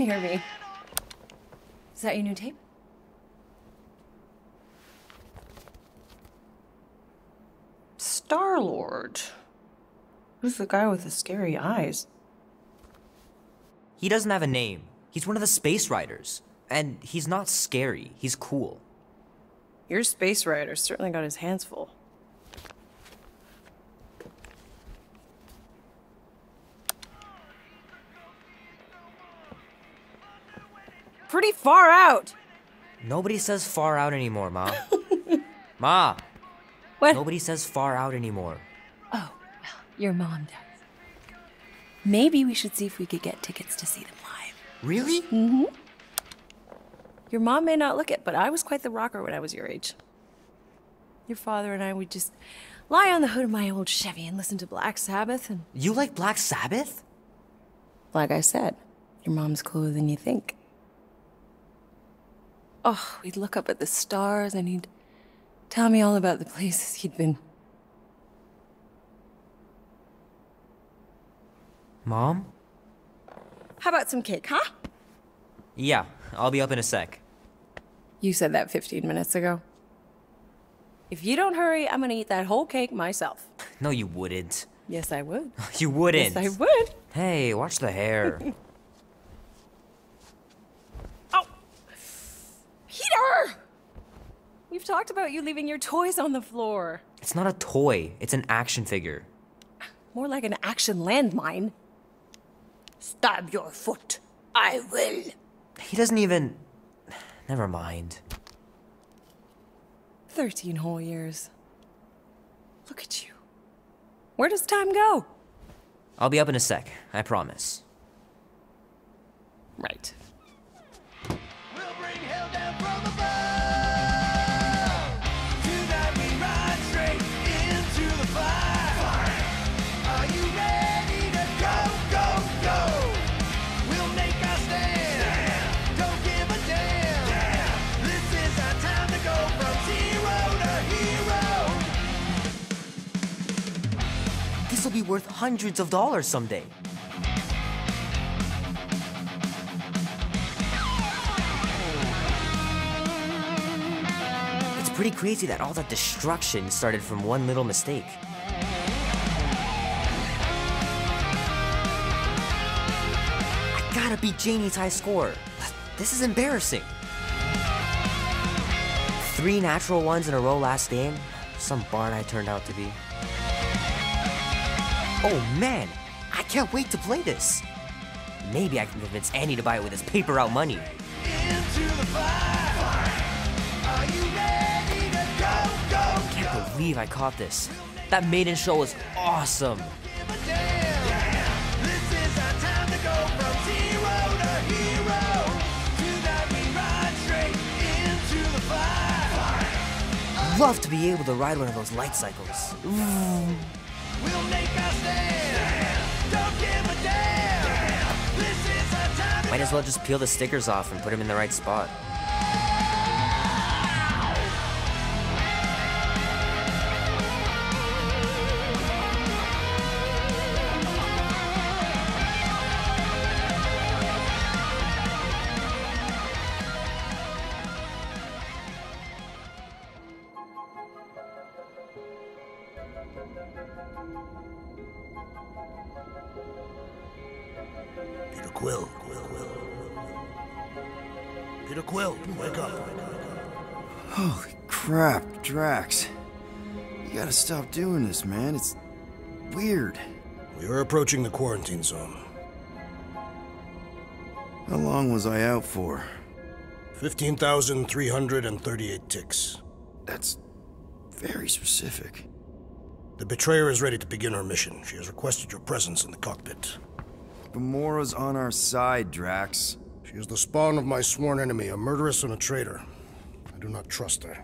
near me. Is that your new tape? Star-Lord. Who's the guy with the scary eyes? He doesn't have a name. He's one of the Space Riders. And he's not scary. He's cool. Your Space Rider certainly got his hands full. Pretty far out! Nobody says far out anymore, Ma. Ma! What? Nobody says far out anymore. Oh, well, your mom does. Maybe we should see if we could get tickets to see them live. Really? Mm-hmm. Your mom may not look it, but I was quite the rocker when I was your age. Your father and I would just lie on the hood of my old Chevy and listen to Black Sabbath and... You like Black Sabbath? Like I said, your mom's cooler than you think. Oh, we'd look up at the stars and he'd tell me all about the places he'd been. Mom? How about some cake, huh? Yeah, I'll be up in a sec. You said that 15 minutes ago. If you don't hurry, I'm gonna eat that whole cake myself. No, you wouldn't. Yes, I would. You wouldn't. Yes, I would. Hey, watch the hair. Oh! Peter! We've talked about you leaving your toys on the floor. It's not a toy. It's an action figure. More like an action landmine. Stab your foot. I will. He doesn't even... Never mind. 13 whole years. Look at you. Where does time go? I'll be up in a sec, I promise. Right. We'll bring hell down from above. Tonight we ride straight into the fire. Are you ready to go, go, go? We'll make our stand. Don't give a damn. This is our time to go from zero to hero. This'll be worth hundreds of dollars someday. It's pretty crazy that all that destruction started from one little mistake. I gotta beat Janie's high score. This is embarrassing. 3 natural ones in a row last game. Some barn I turned out to be. Oh man, I can't wait to play this. Maybe I can convince Annie to buy it with his paper route money. Into the fire. Are you ready to go, go, I can't believe I caught this. That maiden show was awesome. give a damn? This is our time to go from zero to hero. Tonight we ride straight into the fire. Love to be able to ride one of those light cycles. We'll make our stand. Don't give a damn. This is our time to Might as well just peel the stickers off and put them in the right spot. Peter Quill. Peter Quill, wake up. Holy crap, Drax. You gotta stop doing this, man. It's weird. We are approaching the quarantine zone. How long was I out for? 15,338 ticks. That's very specific. The Betrayer is ready to begin her mission. She has requested your presence in the cockpit. Gamora's on our side, Drax. She is the spawn of my sworn enemy, a murderess and a traitor. I do not trust her.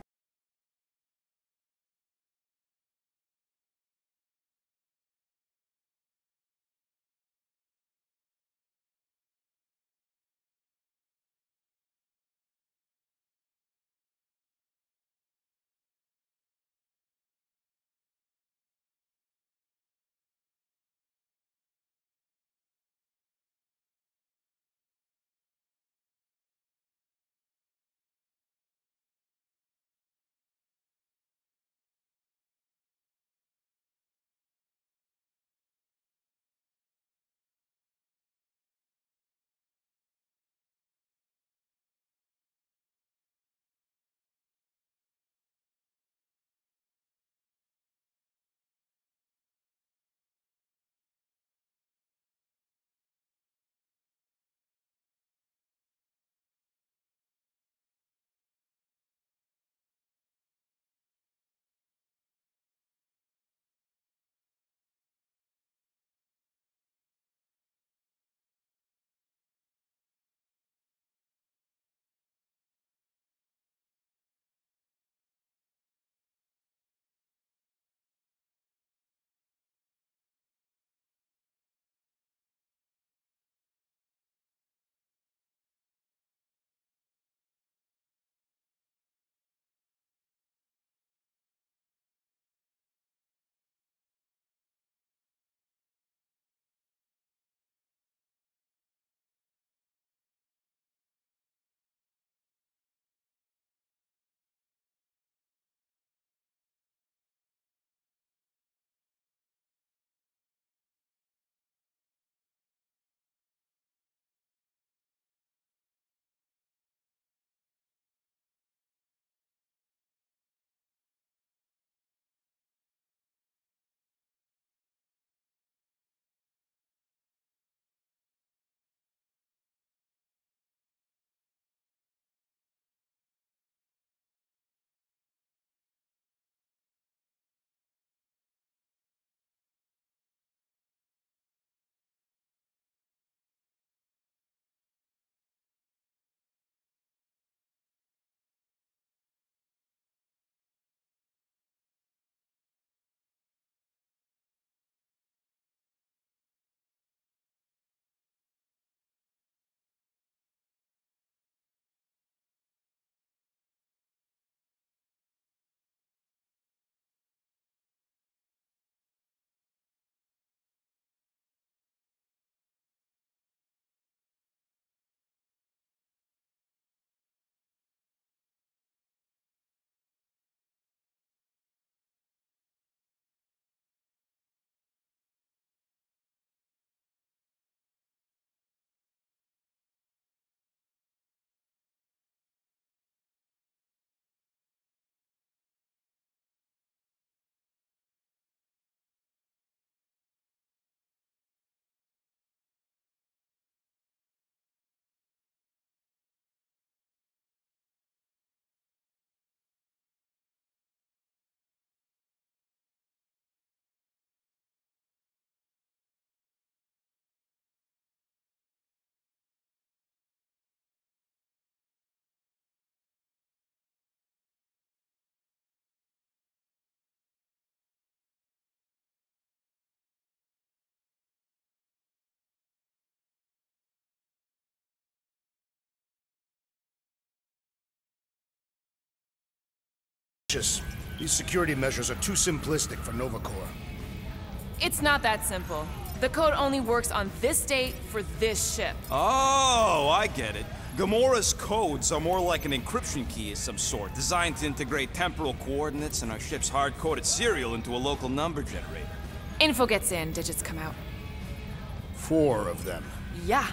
These security measures are too simplistic for Nova Corps. It's not that simple. The code only works on this date for this ship. Oh, I get it. Gamora's codes are more like an encryption key of some sort, designed to integrate temporal coordinates and our ship's hard-coded serial into a local number generator. Info gets in, digits come out. 4 of them. Yeah.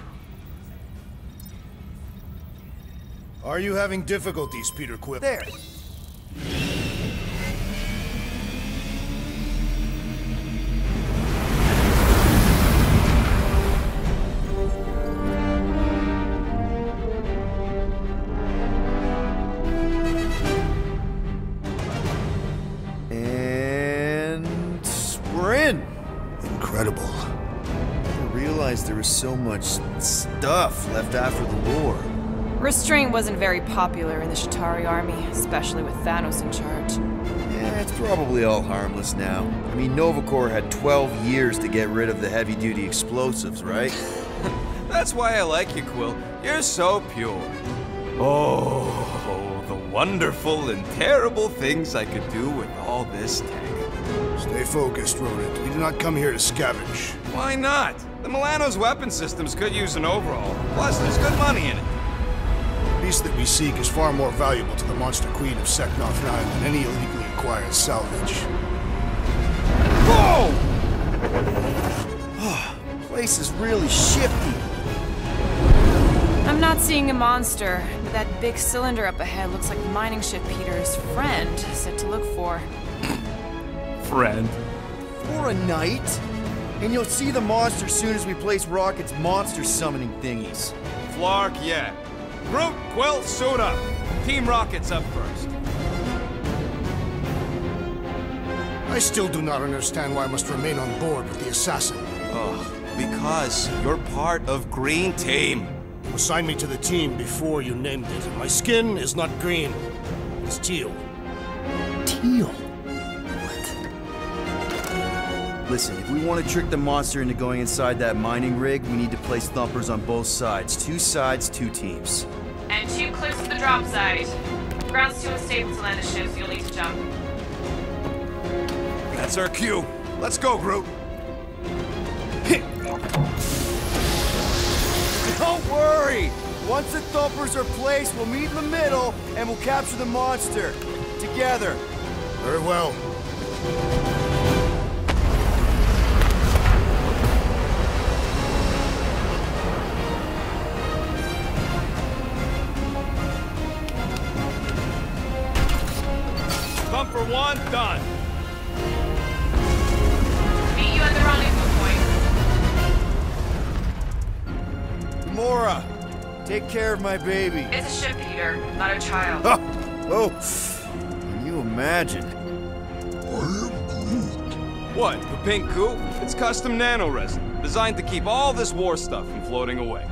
Are you having difficulties, Peter Quill? There. Incredible. I didn't realize there was so much stuff left after the war. Restraint wasn't very popular in the Shatari army, especially with Thanos in charge. Yeah, it's probably all harmless now. I mean, Nova Corps had 12 years to get rid of the heavy-duty explosives, right? That's why I like you, Quill. You're so pure. Oh, the wonderful and terrible things I could do with all this tech. Stay focused, Rodent. We did not come here to scavenge. Why not? The Milano's weapon systems could use an overhaul. Plus, there's good money in it. The beast that we seek is far more valuable to the Monster Queen of Seknoth 9 than any illegally acquired salvage. Whoa! Place is really shifty. I'm not seeing a monster, but that big cylinder up ahead looks like mining ship Peter's friend said to look for. Friend. For a night? And you'll see the monster soon as we place Rocket's monster summoning thingies. Flark, yeah. Groot, Quill, suit up. Team Rocket's up first. I still do not understand why I must remain on board with the assassin. Oh, because you're part of Green Team. You assigned me to the team before you named it, and my skin is not green. It's teal. Teal? Listen, if we want to trick the monster into going inside that mining rig, we need to place thumpers on both sides. 2 sides, 2 teams. And 2 clicks to the drop side. Ground's too unstable to land the ship, so you'll need to jump. That's our cue. Let's go, Groot. Don't worry! Once the thumpers are placed, we'll meet in the middle, and we'll capture the monster. Together. Very well. Thumper 1, done. Meet you at the rendezvous point. Mora, take care of my baby. It's a ship, Peter, not a child. Oh, can you imagine? What, the pink goo? It's custom nano-resin, designed to keep all this war stuff from floating away.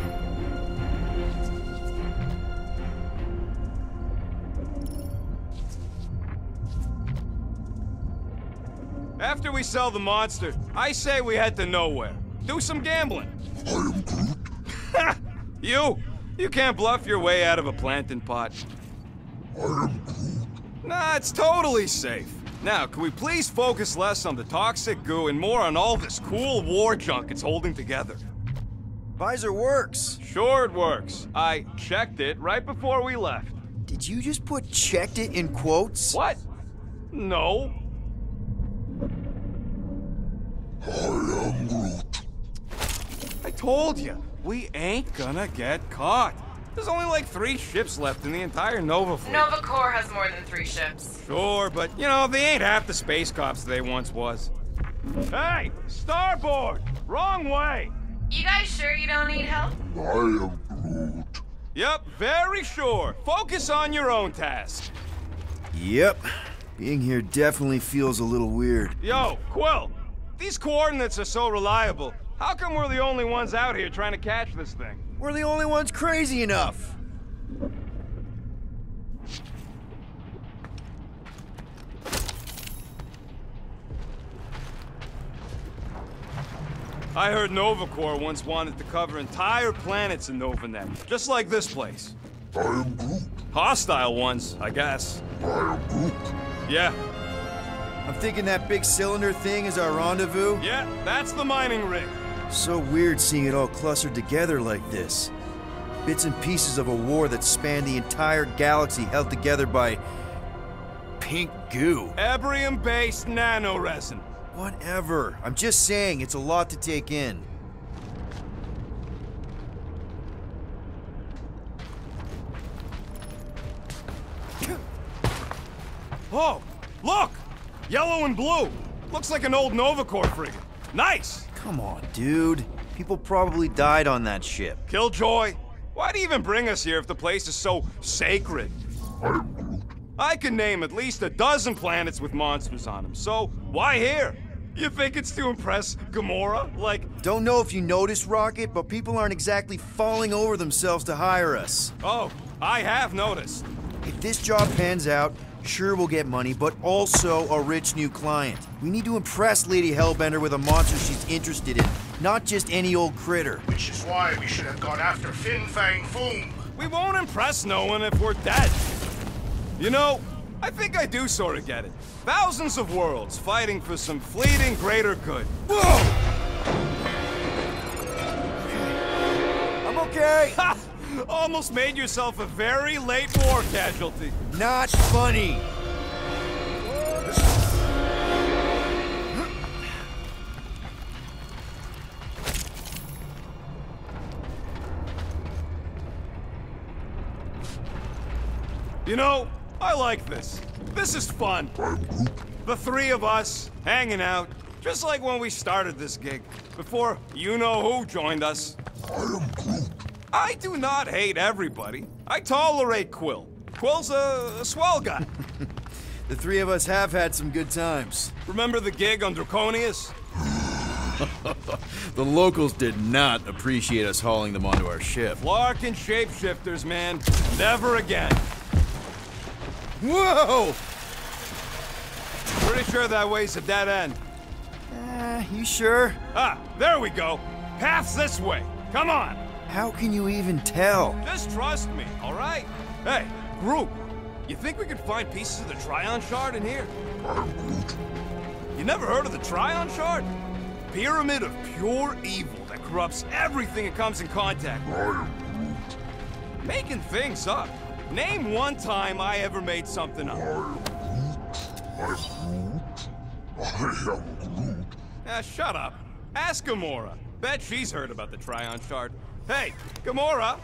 After we sell the monster, I say we head to nowhere. Do some gambling. I am Groot. You can't bluff your way out of a plantain pot. I am Groot. Nah, it's totally safe. Now, can we please focus less on the toxic goo and more on all this cool war junk it's holding together? Visor works. Sure it works. I checked it right before we left. Did you just put checked it in quotes? What? No. I am Groot. I told you, we ain't gonna get caught. There's only like 3 ships left in the entire Nova fleet. Nova Corps has more than 3 ships. Sure, but, you know, they ain't half the space cops they once was. Hey! Starboard! Wrong way! You guys sure you don't need help? I am Groot. Yep, very sure. Focus on your own task. Yep. Being here definitely feels a little weird. Yo, Quill! These coordinates are so reliable. How come we're the only ones out here trying to catch this thing? We're the only ones crazy enough. I heard Nova Corps once wanted to cover entire planets in NovaNet, just like this place. I am Groot. Hostile ones, I guess. I am Groot. Yeah, I'm thinking that big cylinder thing is our rendezvous. yeah, that's the mining rig. So weird seeing it all clustered together like this. Bits and pieces of a war that spanned the entire galaxy held together by pink goo. Ebrium-based nanoresin. Whatever. I'm just saying, it's a lot to take in. Oh, look! Yellow and blue. Looks like an old Nova Corps frigate. Nice! Come on, dude. People probably died on that ship. Killjoy, why'd he even bring us here if the place is so sacred? I am Groot. I can name at least a dozen planets with monsters on them, so why here? You think it's to impress Gamora? Like, Don't know if you noticed, Rocket, but people aren't exactly falling over themselves to hire us. oh, I have noticed. If this job pans out, sure we'll get money, but also a rich new client. We need to impress Lady Hellbender with a monster she's interested in, not just any old critter. Which is why we should have gone after Fin Fang Foom. We won't impress no one if we're dead. You know, I think I do sort of get it. Thousands of worlds fighting for some fleeting greater good. I'm okay. Ha! Almost made yourself a very late war casualty. Not funny. You know, I like this. This is fun. I'm Groot. The three of us, hanging out, just like when we started this gig, before you-know-who joined us. I am Groot. I do not hate everybody. I tolerate Quill. Quill's a swell guy. The three of us have had some good times. Remember the gig on Draconius? The locals did not appreciate us hauling them onto our ship. Flark and shapeshifters, man. Never again. Whoa! Pretty sure that way's a dead end. You sure? Ah, there we go. Path's this way. Come on. How can you even tell? Just trust me, all right? Hey, Groot, you think we could find pieces of the Trion Shard in here? I'm Groot. You never heard of the Trion Shard? Pyramid of pure evil that corrupts everything it comes in contact with. I am Groot. Making things up. Name one time I ever made something up. I am Groot. I am Groot. Ah, shut up. Ask Gamora. Bet she's heard about the Trion Shard. Hey, Gamora!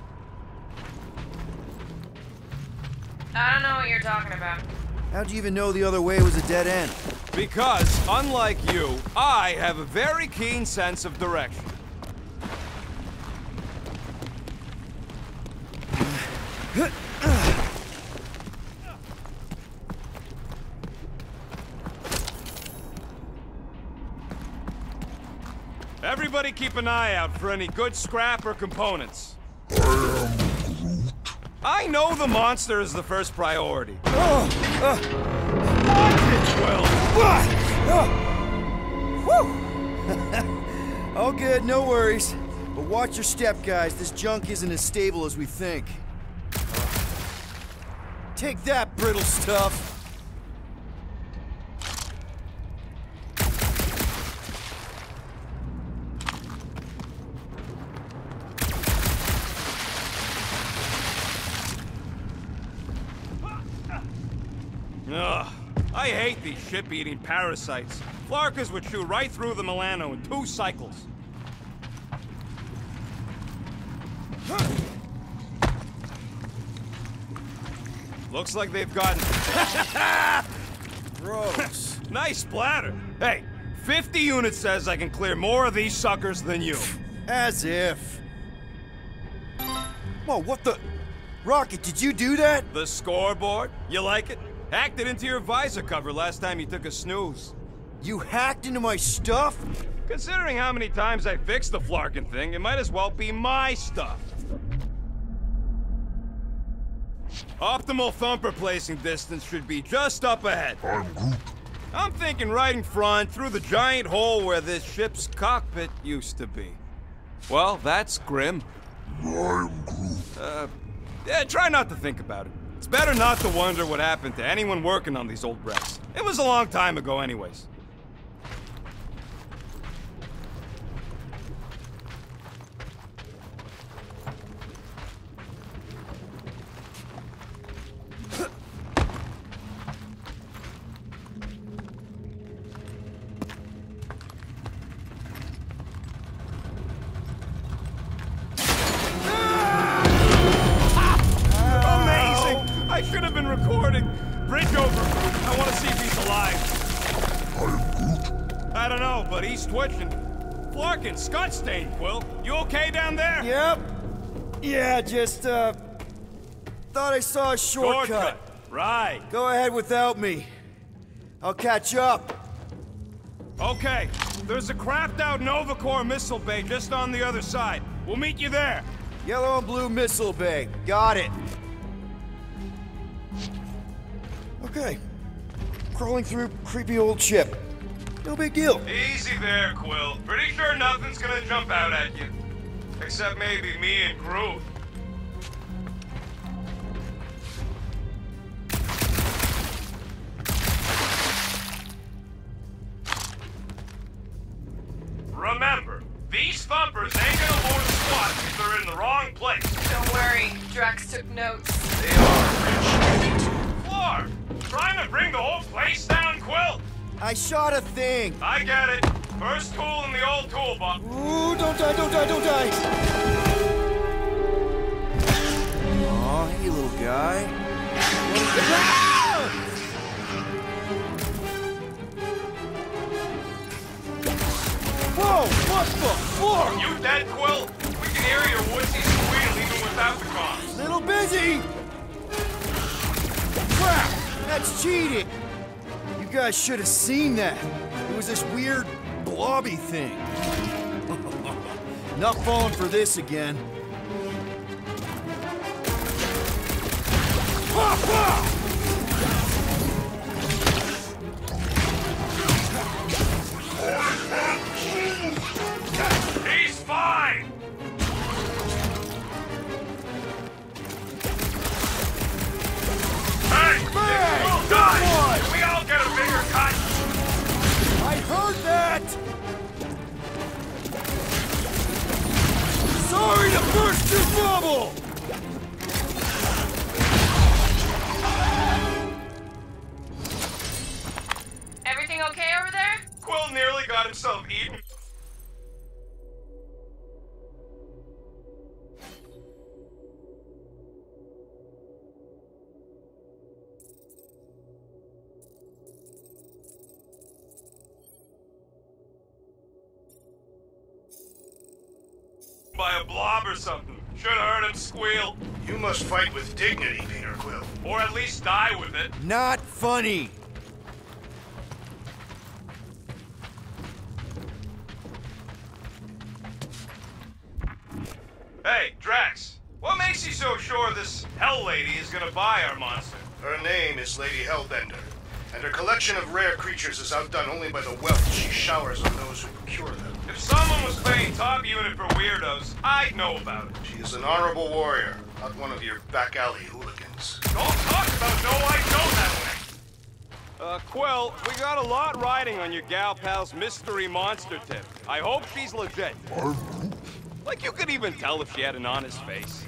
I don't know what you're talking about. How'd you even know the other way was a dead end? Because, unlike you, I have a very keen sense of direction. Everybody keep an eye out for any good scrap or components. I am Groot. I know the monster is the first priority. Oh, all good, no worries. But watch your step, guys. This junk isn't as stable as we think. Take that, brittle stuff. Ugh, I hate these ship-eating parasites. Flarkers would chew right through the Milano in 2 cycles. Looks like they've gotten... Gross. Nice splatter. Hey, 50 units says I can clear more of these suckers than you. As if. Whoa, what the? Rocket, did you do that? The scoreboard? You like it? Hacked it into your visor cover last time you took a snooze. You hacked into my stuff? Considering how many times I fixed the Flarkin thing, it might as well be my stuff. Optimal thumper placing distance should be just up ahead. I'm Groot. I'm thinking right in front, through the giant hole where this ship's cockpit used to be. Well, that's grim. I am Groot. Yeah, try not to think about it. It's better not to wonder what happened to anyone working on these old wrecks. It was a long time ago anyways. I should have been recording. Bridge over. I want to see if he's alive. I don't know, but he's twitching. Flarkin, Scott stain, Quill. You okay down there? Yep. Yeah, just, thought I saw a shortcut. Right. Go ahead without me. I'll catch up. Okay. There's a crapped-out Nova Corps missile bay just on the other side. We'll meet you there. Yellow and blue missile bay. Got it. Okay. Crawling through creepy old ship. No big deal. Easy there, Quill. Pretty sure nothing's gonna jump out at you. Except maybe me and Groot. Remember, these thumpers ain't gonna board a squad if they're in the wrong place. Don't worry, Drax took notes. They are rich. Floor! Trying to bring the whole place down, Quill? I shot a thing. I get it. First tool in the old toolbox. Ooh, don't die, don't die, don't die. Aw, hey, little guy. Whoa, what the fuck? You dead, Quill? We can hear your woodsy squeal even without the comms. Little busy. Crap, that's cheating. You guys should have seen that. It was this weird blobby thing. Not falling for this again. He's fine! Hey! We'll die! We all get a bigger cut! I heard that! Sorry to burst your bubble! Everything okay over there? Quill nearly got himself eaten. By a blob or something. Should have heard him squeal. You must fight with dignity, Peter Quill. Or at least die with it. Not funny! Hey, Drax. What makes you so sure this Hell Lady is gonna buy our monster? Her name is Lady Hellbender, and her collection of rare creatures is outdone only by the wealth she showers on those who procure them. If someone was paying top unit for weirdos, I'd know about it. She is an honorable warrior, not one of your back alley hooligans. Don't talk about no I don't that way. Quill, we got a lot riding on your gal pal's mystery monster tip. I hope she's legit. Like you could even tell if she had an honest face.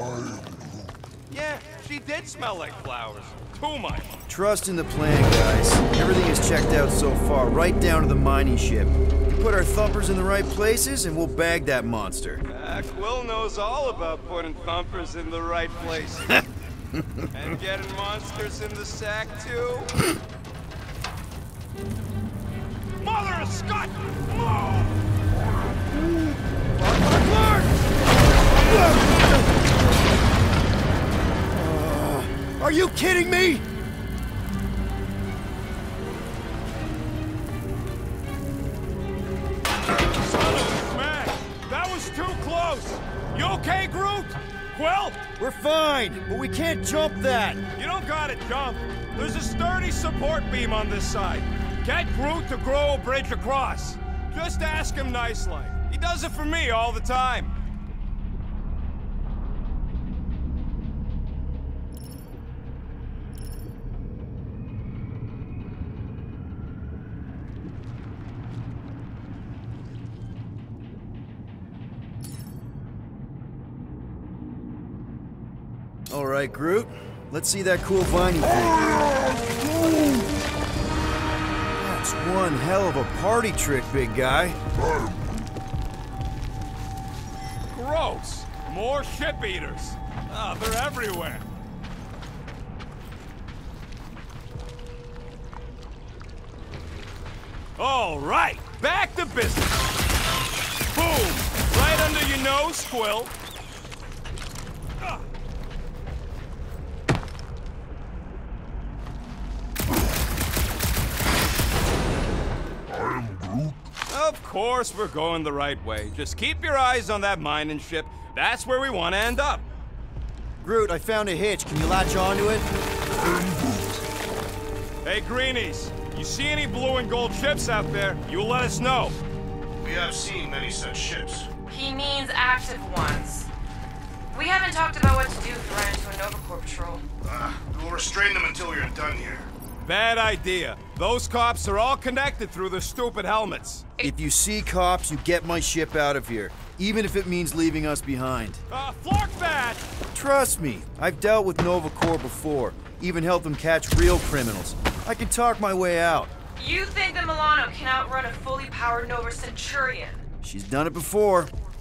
Yeah, she did smell like flowers. Too much. Trust in the plan, guys. Everything is checked out so far, right down to the mining ship. We put our thumpers in the right places, and we'll bag that monster. Quill knows all about putting thumpers in the right places. And getting monsters in the sack, too. Mother of Scott! Are you kidding me? Man, that was too close! You okay, Groot? Quill? We're fine, but we can't jump that. You don't gotta jump. There's a sturdy support beam on this side. Get Groot to grow a bridge across. Just ask him nice-like. He does it for me all the time. All right, Groot. Let's see that cool viney thing. That's one hell of a party trick, big guy. Gross! More ship eaters. Ah, they're everywhere. All right, back to business. Boom! Right under your nose, Squill. Of course we're going the right way. Just keep your eyes on that mining ship. That's where we want to end up. Groot, I found a hitch. Can you latch onto it? Hey, Greenies. You see any blue and gold ships out there, you let us know. We have seen many such ships. He means active ones. We haven't talked about what to do if we run into a Nova Corps patrol. We will restrain them until we are done here. Bad idea. Those cops are all connected through their stupid helmets. If you see cops, you get my ship out of here. Even if it means leaving us behind. Flark badge! Trust me, I've dealt with Nova Corps before. Even helped them catch real criminals. I can talk my way out. You think that Milano can outrun a fully powered Nova Centurion? She's done it before.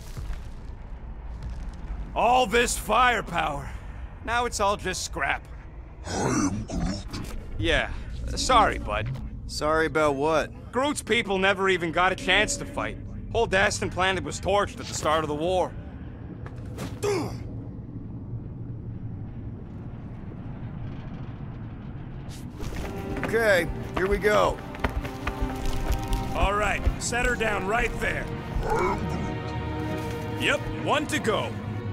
All this firepower. Now it's all just scrap. I am Groot. Yeah, sorry, bud. Sorry about what? Groot's people never even got a chance to fight. Whole Daston planet was torched at the start of the war. Okay, here we go. All right, set her down right there. Yep, one to go.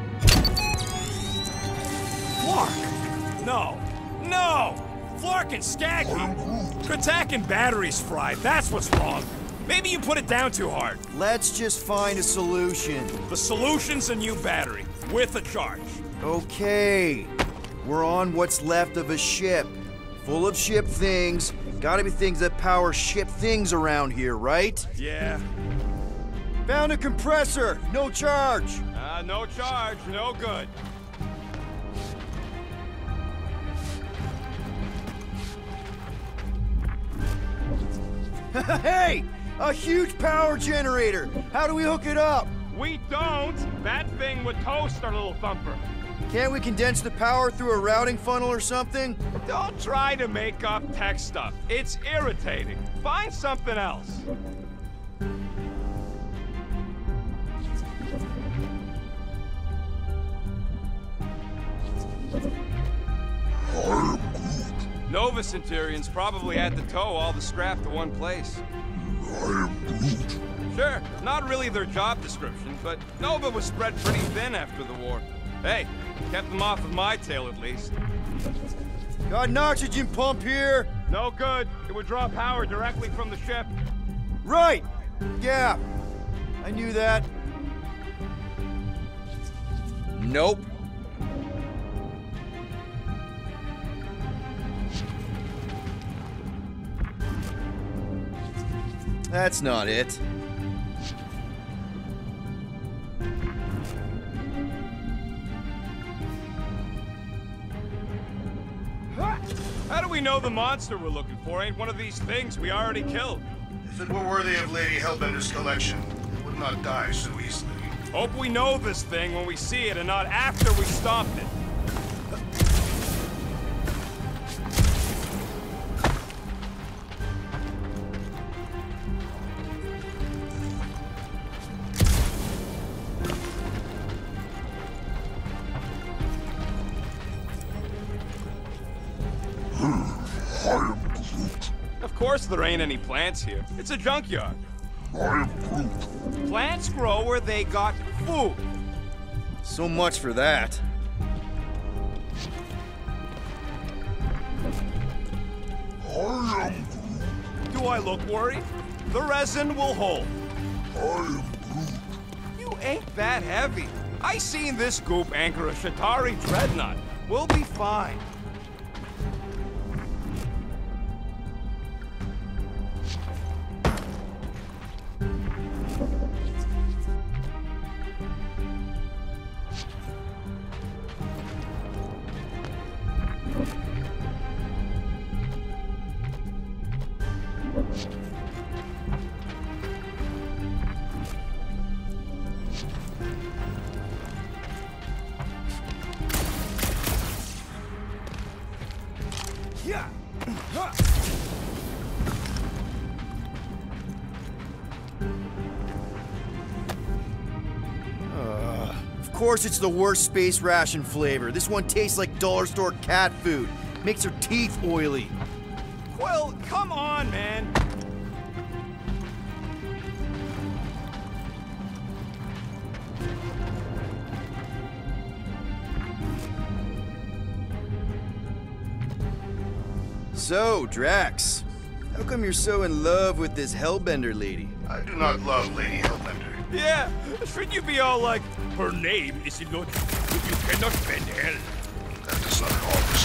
Flark! No, no! Flark and Skaggy! Attack and batteries fried, that's what's wrong. Maybe you put it down too hard. Let's just find a solution. The solution's a new battery, with a charge. Okay. We're on what's left of a ship. Full of ship things. Gotta be things that power ship things around here, right? Yeah. Found a compressor! No charge! No charge, no good. Hey! A huge power generator! How do we hook it up? We don't! That thing would toast our little thumper. Can't we condense the power through a routing funnel or something? Don't try to make up tech stuff. It's irritating. Find something else. Nova Centurions probably had to tow all the scrap to one place. I am Groot. Sure, not really their job description, but Nova was spread pretty thin after the war. Hey, kept them off of my tail at least. Got an oxygen pump here. No good. It would draw power directly from the ship. Right! Yeah. I knew that. Nope. That's not it. How do we know the monster we're looking for ain't one of these things we already killed? If it were worthy of Lady Hellbender's collection, it would not die so easily. Hope we know this thing when we see it and not after we stomped it. I am Groot. Of course there ain't any plants here. It's a junkyard. I am Groot. Plants grow where they got food. So much for that. I am Groot. Do I look worried? The resin will hold. I am Groot. You ain't that heavy. I seen this goop anchor a Shatari dreadnought. We'll be fine. Yeah. Of course it's the worst space ration flavor. This one tastes like dollar store cat food. Makes her teeth oily. Quill, come on, man. So, Drax, how come you're so in love with this Hellbender lady? I do not love Lady Hellbender. Yeah, shouldn't you be all like, her name is Illusion, but you cannot bend hell. That does not call for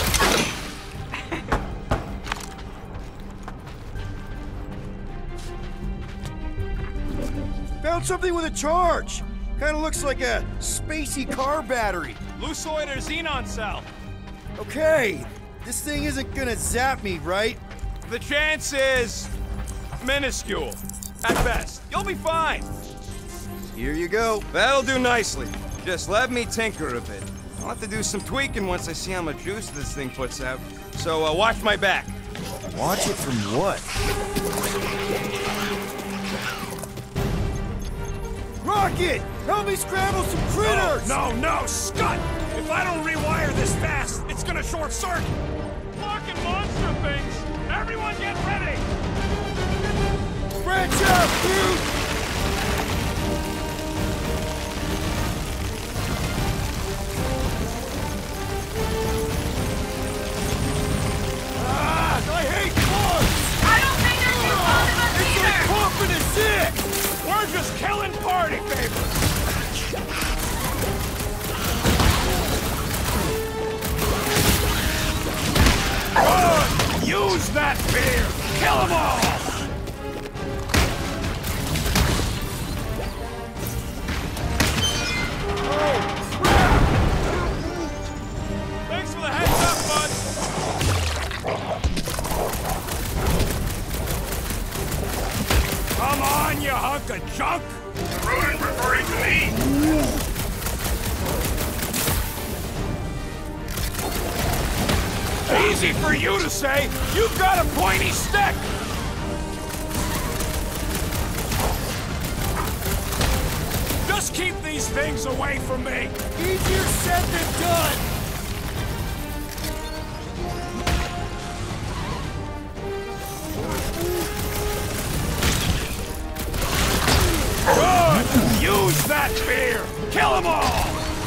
something. Found something with a charge. Kinda looks like a spacey car battery. Lusoid or Xenon cell? Okay, this thing isn't gonna zap me, right? The chance is minuscule, at best. You'll be fine. Here you go. That'll do nicely. Just let me tinker a bit. I'll have to do some tweaking once I see how much juice this thing puts out. So watch my back. Watch it from what? Rocket! Help me scramble some critters! No, Scott! If I don't rewire this fast, it's gonna short circuit! Fucking monster things! Everyone get ready! Branch out, dude! I hate bugs! I don't think there's too fond of us It's like either! pumping a sick! We're just killing party favors! Good! Use that fear! Kill them all! Thanks for the heads up, bud! Come on, you hunk of junk! Rodent referring to me? Easy for you to say! You've got a pointy stick! Just keep these things away from me! Easier said than done! Good! Use that fear! Kill them all!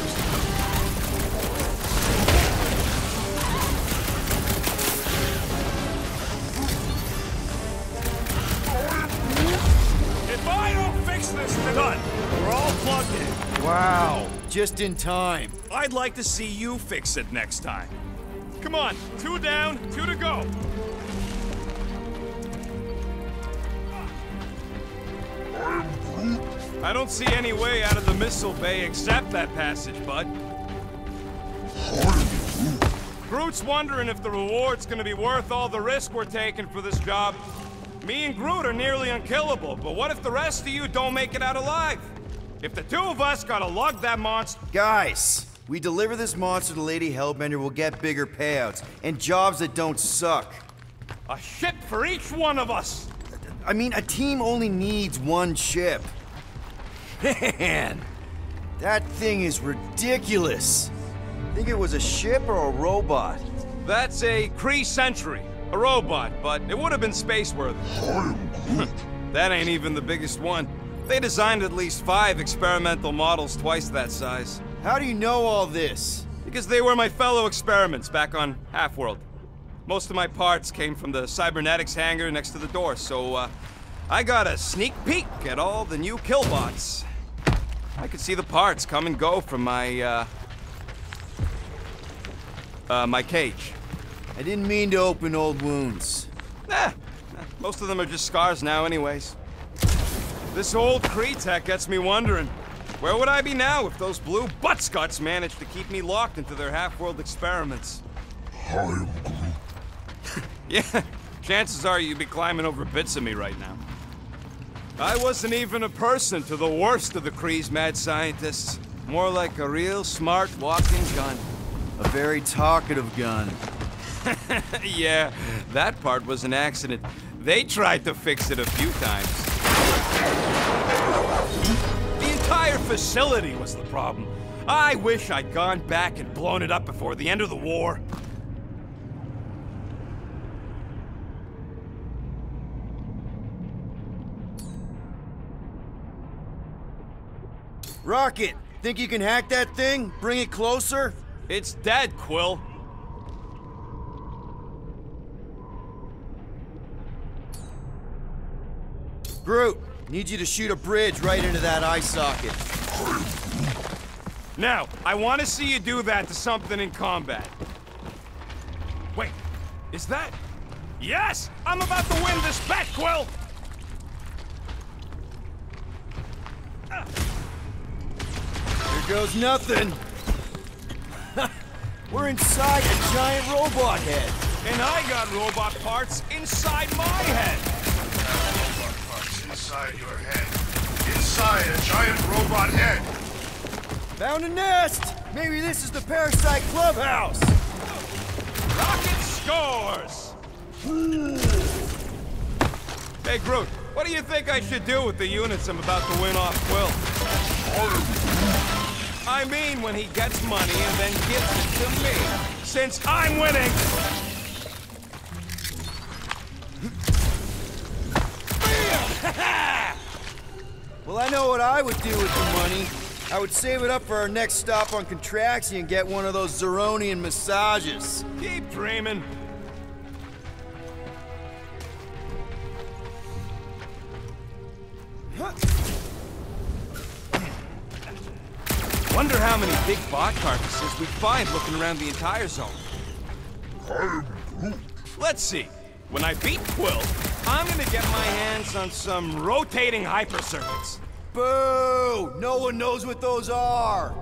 If I don't fix this tonight, we're all plugged in. Wow, just in time. I'd like to see you fix it next time. Come on, 2 down, 2 to go. I don't see any way out of the missile bay except that passage, bud. Groot's wondering if the reward's gonna be worth all the risk we're taking for this job. Me and Groot are nearly unkillable, but what if the rest of you don't make it out alive? If the 2 of us gotta lug that monster... Guys, we deliver this monster to Lady Hellbender, we'll get bigger payouts and jobs that don't suck. A ship for each one of us! I mean, a team only needs one ship. Man, that thing is ridiculous. Think it was a ship or a robot? That's a Kree Sentry, a robot, but it would have been space-worthy. That ain't even the biggest one. They designed at least 5 experimental models twice that size. How do you know all this? Because they were my fellow experiments back on Half-World. Most of my parts came from the cybernetics hangar next to the door, so I got a sneak peek at all the new killbots. I could see the parts come and go from my, my cage. I didn't mean to open old wounds. Most of them are just scars now anyways. This old Kree tech gets me wondering, where would I be now if those blue buttscuts managed to keep me locked into their Half-World experiments? I am Groot. Yeah, chances are you'd be climbing over bits of me right now. I wasn't even a person to the worst of the Kree's mad scientists. More like a real smart walking gun. A very talkative gun. Yeah, that part was an accident. They tried to fix it a few times. The entire facility was the problem. I wish I'd gone back and blown it up before the end of the war. Rocket, think you can hack that thing? Bring it closer? It's dead, Quill. Groot, need you to shoot a bridge right into that eye socket. Now, I want to see you do that to something in combat. Wait, is that... Yes! I'm about to win this bet, Quill! Here goes nothing. We're inside a giant robot head. And I got robot parts inside my head. Robot parts inside your head. Inside a giant robot head. Found a nest! Maybe this is the Parasite Clubhouse! Rocket scores! Hey, Groot, what do you think I should do with the units I'm about to win off Quill? I mean when he gets money and then gives it to me, since I'm winning! Well, I know what I would do with the money. I would save it up for our next stop on Contraxia and get one of those Zeronian massages. Keep dreaming. Wonder how many big bot carcasses we find looking around the entire zone. Let's see. When I beat Quill, I'm gonna get my hands on some rotating hypercircuits. Boo! No one knows what those are!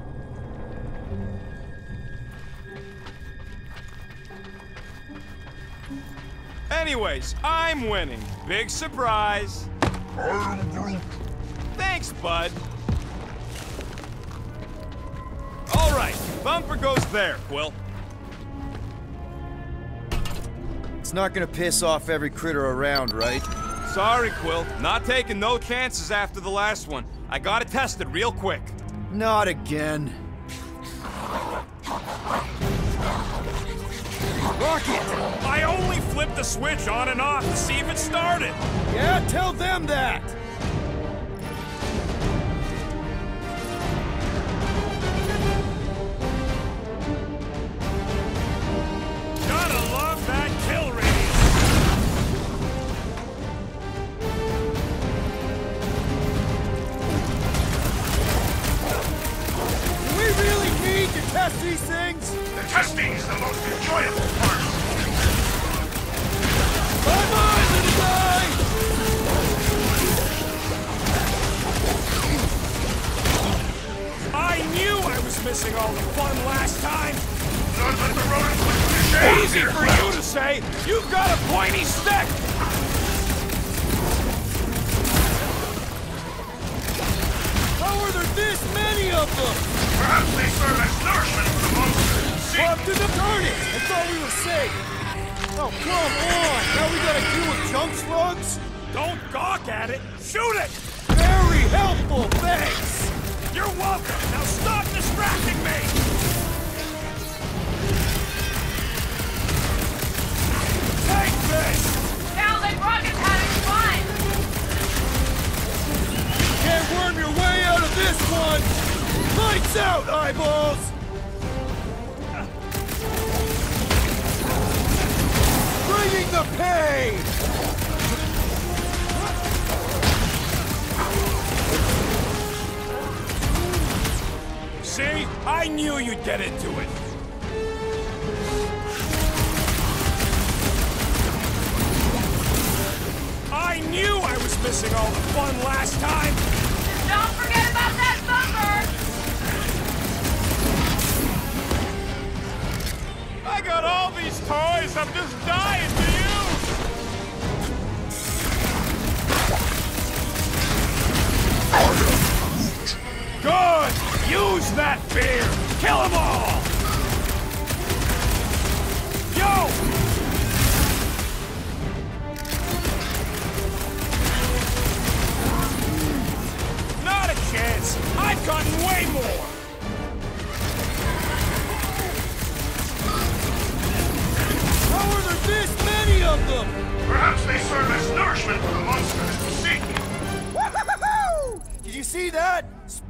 Anyways, I'm winning. Big surprise. Thanks, bud. All right, bumper goes there, Quill. It's not gonna piss off every critter around, right? Sorry, Quill. Not taking no chances after the last one. I gotta test it real quick. Not again. Rocket! I only flipped the switch on and off to see if it started. Yeah, tell them that! Gotta love that kill radius. Do we really need to test these things? The testing is the most enjoyable part. Come on, little guy! I knew I was missing all the fun last time. Don't let the rodents put you to shame. Easy for you to say. You've got a pointy stick. How are there this many of them? Perhaps they serve as nourishment for the monsters. See? Up to the target! I thought we were safe! Oh, come on! Now we gotta deal with junk slugs? Don't gawk at it. Shoot it. Very helpful, thanks! You're welcome. Now stop distracting me. Take this. Sounds like Rocket's having fun! Can't worm your way out of this one! Lights out, eyeballs! Bringing the pain! See? I knew you'd get into it. I knew I was missing all the fun last time. Don't forget about that bumper! I got all these toys I'm just dying to use.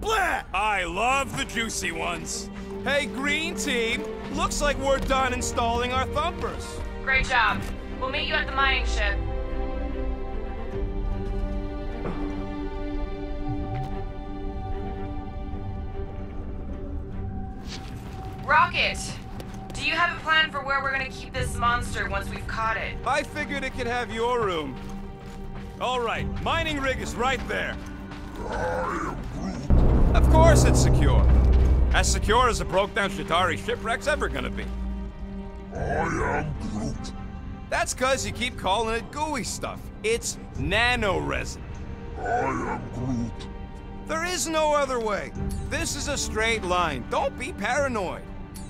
Blah! I love the juicy ones. Hey, green team, looks like we're done installing our thumpers. Great job. We'll meet you at the mining ship. Rocket! Do you have a plan for where we're gonna keep this monster once we've caught it? I figured it could have your room. All right, mining rig is right there. Of course it's secure. As secure as a broke-down Chitauri shipwreck's ever gonna be. I am Groot. That's cause you keep calling it gooey stuff. It's nano-resin. I am Groot. There is no other way. This is a straight line. Don't be paranoid.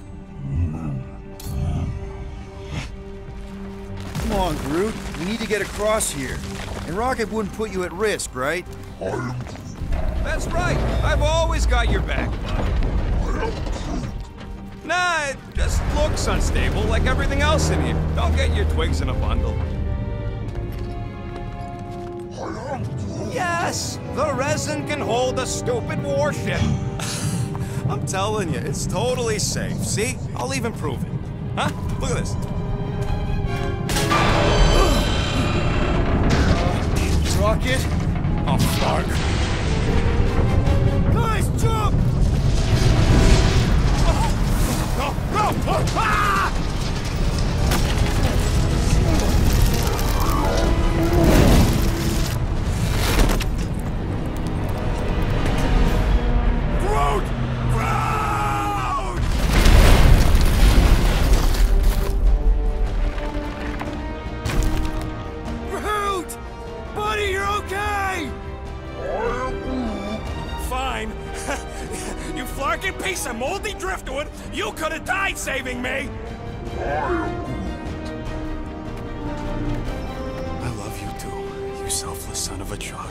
Come on, Groot. We need to get across here. And Rocket wouldn't put you at risk, right? I am Groot. That's right. I've always got your back, bud. I am Groot. Nah, it just looks unstable like everything else in here. Don't get your twigs in a bundle. I am Groot. Yes, the resin can hold a stupid warship. I'm telling you, it's totally safe. See? I'll even prove it. Huh? Look at this. Rocket? Oh, fuck. Guys, jump! Go! Go! Ah! Groot! Groot! Groot! Buddy, you're okay! Fine. You flarkin' piece of moldy driftwood! You could have died saving me! I love you too, you selfless son of a jug.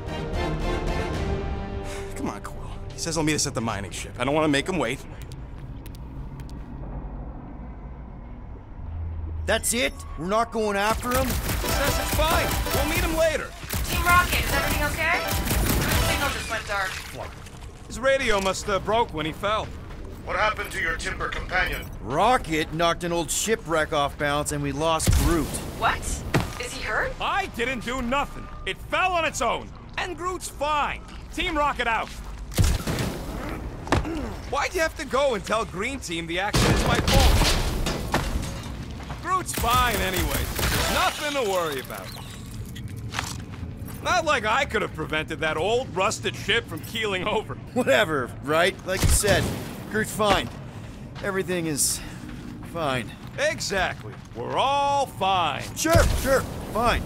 Come on, Quill. He says he'll meet us at the mining ship. I don't want to make him wait. That's it? We're not going after him? He says it's fine. We'll meet him later. Team Rocket, is everything okay? The signal just went dark. His radio must have broke when he fell. What happened to your timber companion? Rocket knocked an old shipwreck off balance and we lost Groot. What? Is he hurt? I didn't do nothing. It fell on its own. And Groot's fine. Team Rocket out. Why'd you have to go and tell Green Team the accident's my fault? Groot's fine anyway. There's nothing to worry about. Not like I could have prevented that old rusted ship from keeling over. Whatever, right? Like you said, Groot's fine. Everything is fine. Exactly. We're all fine. Sure, fine.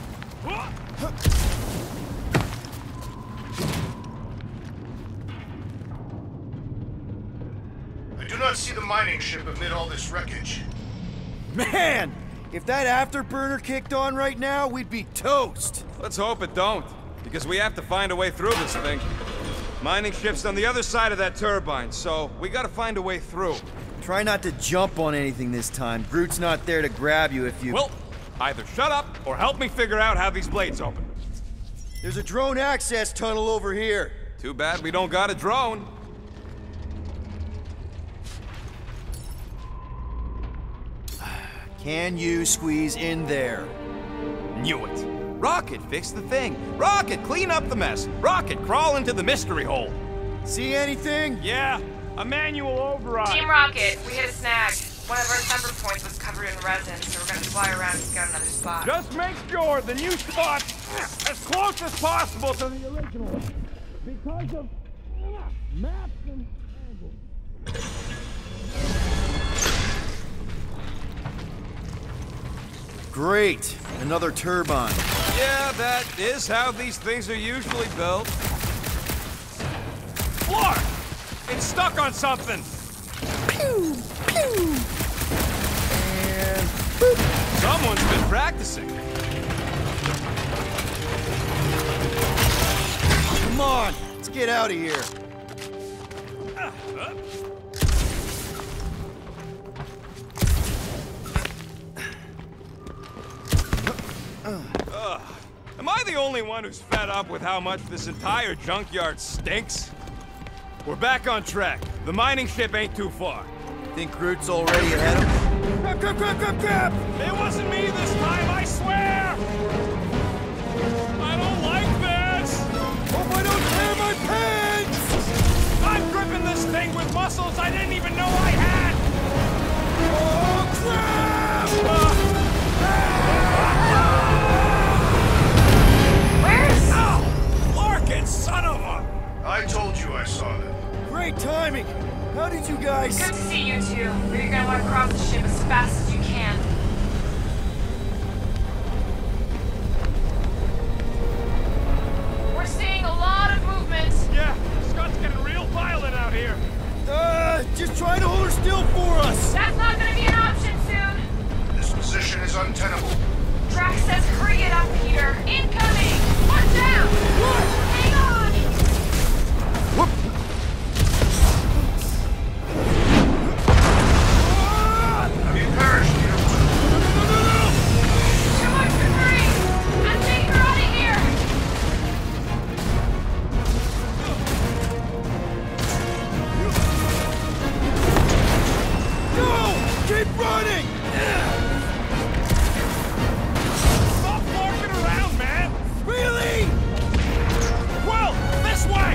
I do not see the mining ship amid all this wreckage. Man! If that afterburner kicked on right now, we'd be toast. Let's hope it don't, because we have to find a way through this thing. Mining ship's on the other side of that turbine, so we gotta find a way through. Try not to jump on anything this time. Groot's not there to grab you if you... Well, either shut up or help me figure out how these blades open. There's a drone access tunnel over here. Too bad we don't got a drone. Can you squeeze in there? Knew it. Rocket, fix the thing. Rocket, clean up the mess. Rocket, crawl into the mystery hole. See anything? Yeah, a manual override. Team Rocket, we hit a snag. One of our temper points was covered in resin, so we're gonna fly around and scout another spot. Just make sure the new spot's as close as possible to the original one. Because of maps and angles. Great. Another turbine. Yeah, that is how these things are usually built. Floor! It's stuck on something! Pew! Pew! And... boop. Someone's been practicing. Come on, let's get out of here. Am I the only one who's fed up with how much this entire junkyard stinks? We're back on track. The mining ship ain't too far. Think Groot's already ahead of him? Crap! It wasn't me this time, I swear! I don't like this! Hope I don't tear my pants! I'm gripping this thing with muscles I didn't even know I had! Oh, crap! Where's... Ow! Larkin, son of a... I told you I saw them. Great timing! How did you guys... Good to see you two, but you're gonna want to cross the ship as fast as you can. We're seeing a lot of movement. Yeah, Scott's getting real violent out here. Just trying to hold her still for us! That's not gonna be an option soon. This position is untenable. Drax says hurry it up, Peter. Incoming! Watch out! What? Hang on! Be parachuted. Too much debris! I'm taking her out of here! No! Keep running! Stop larking around, man! Really? Well, this way!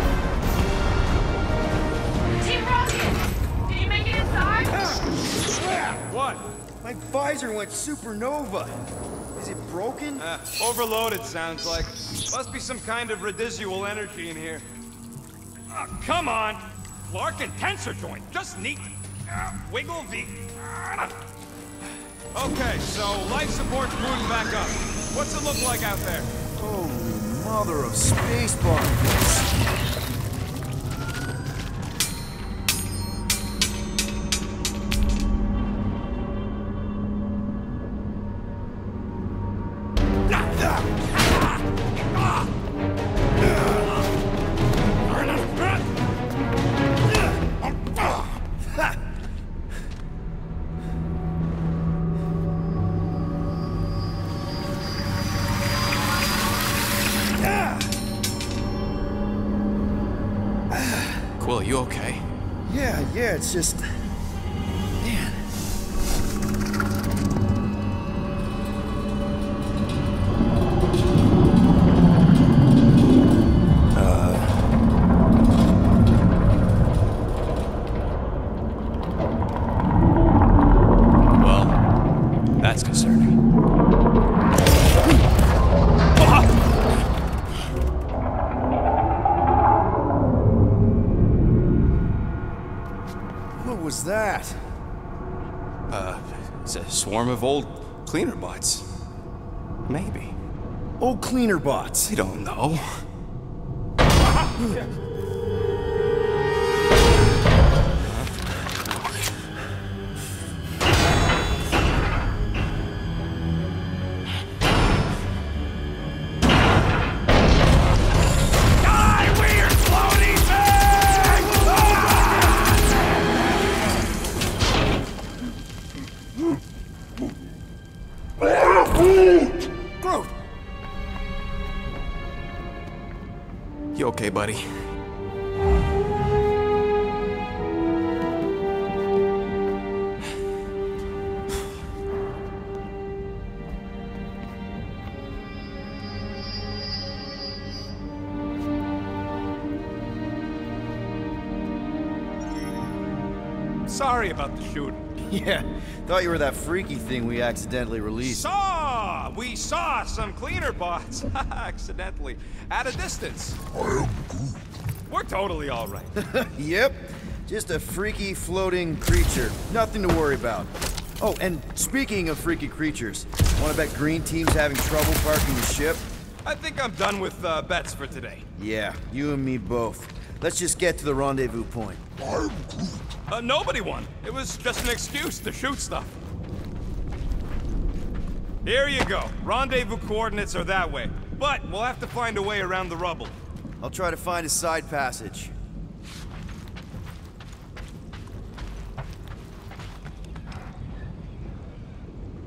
Team Rocket! Did you make it inside? What? My visor went supernova. Is it broken? Overloaded, sounds like. Must be some kind of residual energy in here. Come on! Larkin tensor joint, just neat. Wiggle V. Okay, so life support's moving back up. What's it look like out there? Holy mother of space bombs. Quill, you okay? Yeah, it's just... Man. Well, that's concerning. What was that? It's a swarm of old cleaner bots. Maybe. Oh, cleaner bots. I don't know. Groot! You okay, buddy? Sorry about the shooting. Yeah, thought you were that freaky thing we accidentally released. We saw some cleaner bots, accidentally, at a distance. We're totally all right. Yep, just a freaky floating creature. Nothing to worry about. Oh, and speaking of freaky creatures, wanna bet Green Team's having trouble parking the ship? I think I'm done with bets for today. Yeah, you and me both. Let's just get to the rendezvous point. Nobody won. It was just an excuse to shoot stuff. Here you go. Rendezvous coordinates are that way. But we'll have to find a way around the rubble. I'll try to find a side passage.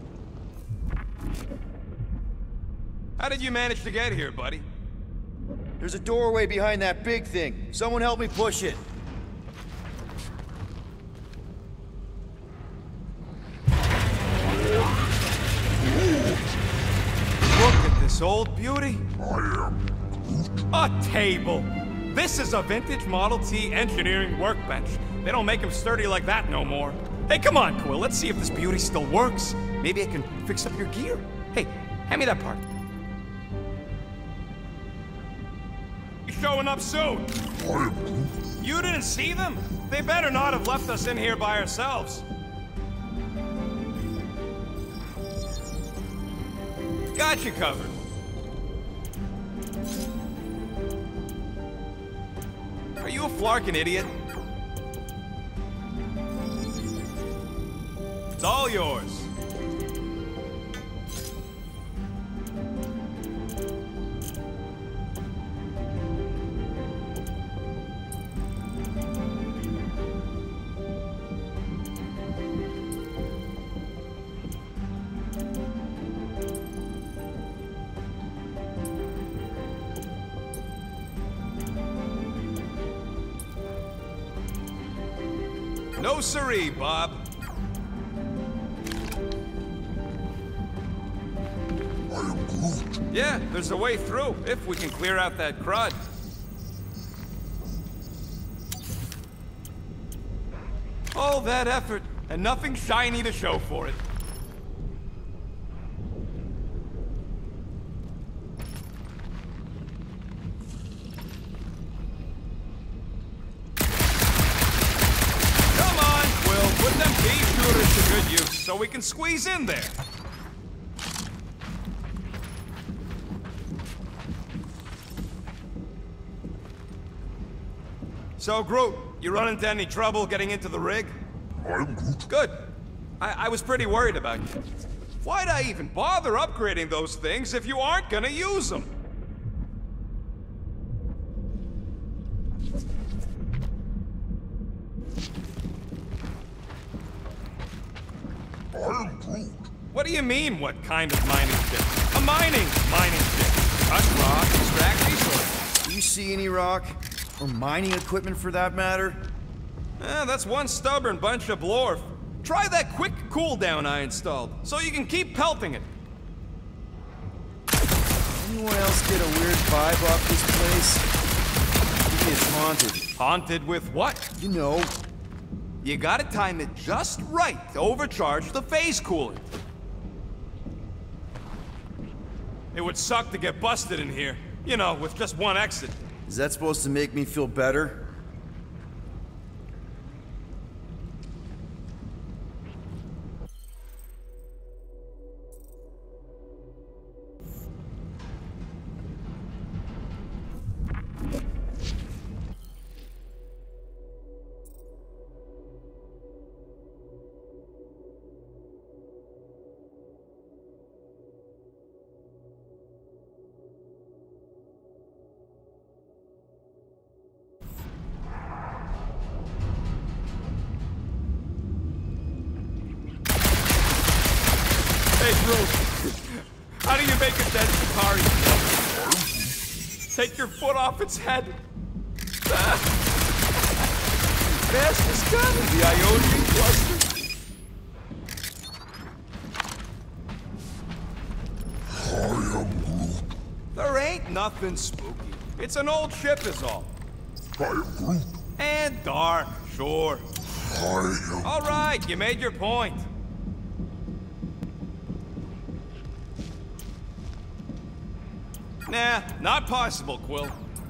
How did you manage to get here, buddy? There's a doorway behind that big thing. Someone help me push it. Look at this old beauty. A table. This is a vintage Model T engineering workbench. They don't make them sturdy like that no more. Hey, come on, Quill. Let's see if this beauty still works. Maybe I can fix up your gear. Hey, hand me that part. You're showing up soon. You didn't see them? They better not have left us in here by ourselves. Got you covered. Are you a flarkin' idiot? It's all yours. No siree, Bob. I am Groot. Yeah, there's a way through, if we can clear out that crud. All that effort, and nothing shiny to show for it. So we can squeeze in there. So, Groot, you run into any trouble getting into the rig? I'm Groot. Good. I was pretty worried about you. Why'd I even bother upgrading those things if you aren't gonna use them? I'm Groot. What do you mean, what kind of mining ship? A mining ship. Cut rock, extract resources. Do you see any rock? Or mining equipment for that matter? That's one stubborn bunch of blorf. Try that quick cooldown I installed, so you can keep pelting it. Anyone else get a weird vibe off this place? Maybe it's haunted. Haunted with what? You know. You gotta time it just right to overcharge the phase coolant. It would suck to get busted in here. You know, with just one exit. Is that supposed to make me feel better? Hey, Groot. How do you make a dead Chitauri jump? Take your foot off its head. Fast as coming, the Ionian cluster. I am Groot. There ain't nothing spooky. It's an old ship is all. I am Groot. And dark, sure. I am... All right, you made your point. Nah, not possible, Quill.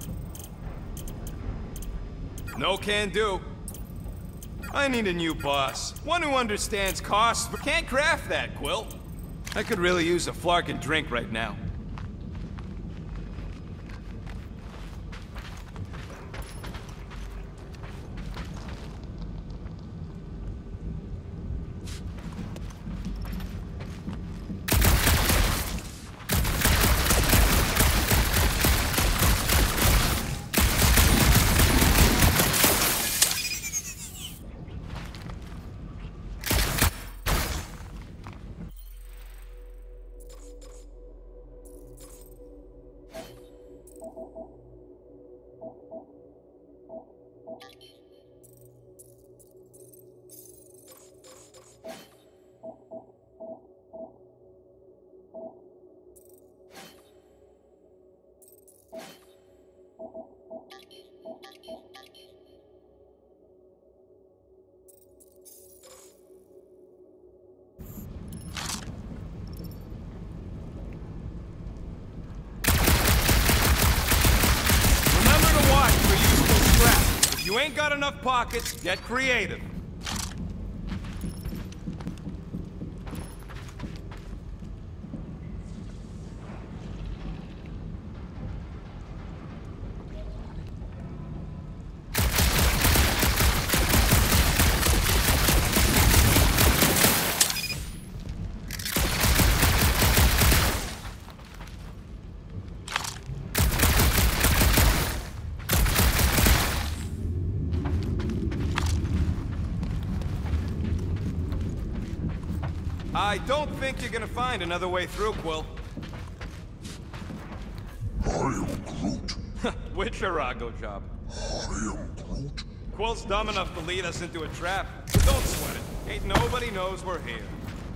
No can do. I need a new boss. One who understands costs, but can't craft that, Quill. I could really use a flarkin' drink right now. you ain't got enough pockets, get creative. I don't think you're gonna find another way through, Quill. I am Groot. Which Arago job? I am Groot. Quill's dumb enough to lead us into a trap, but don't sweat it. Ain't nobody knows we're here.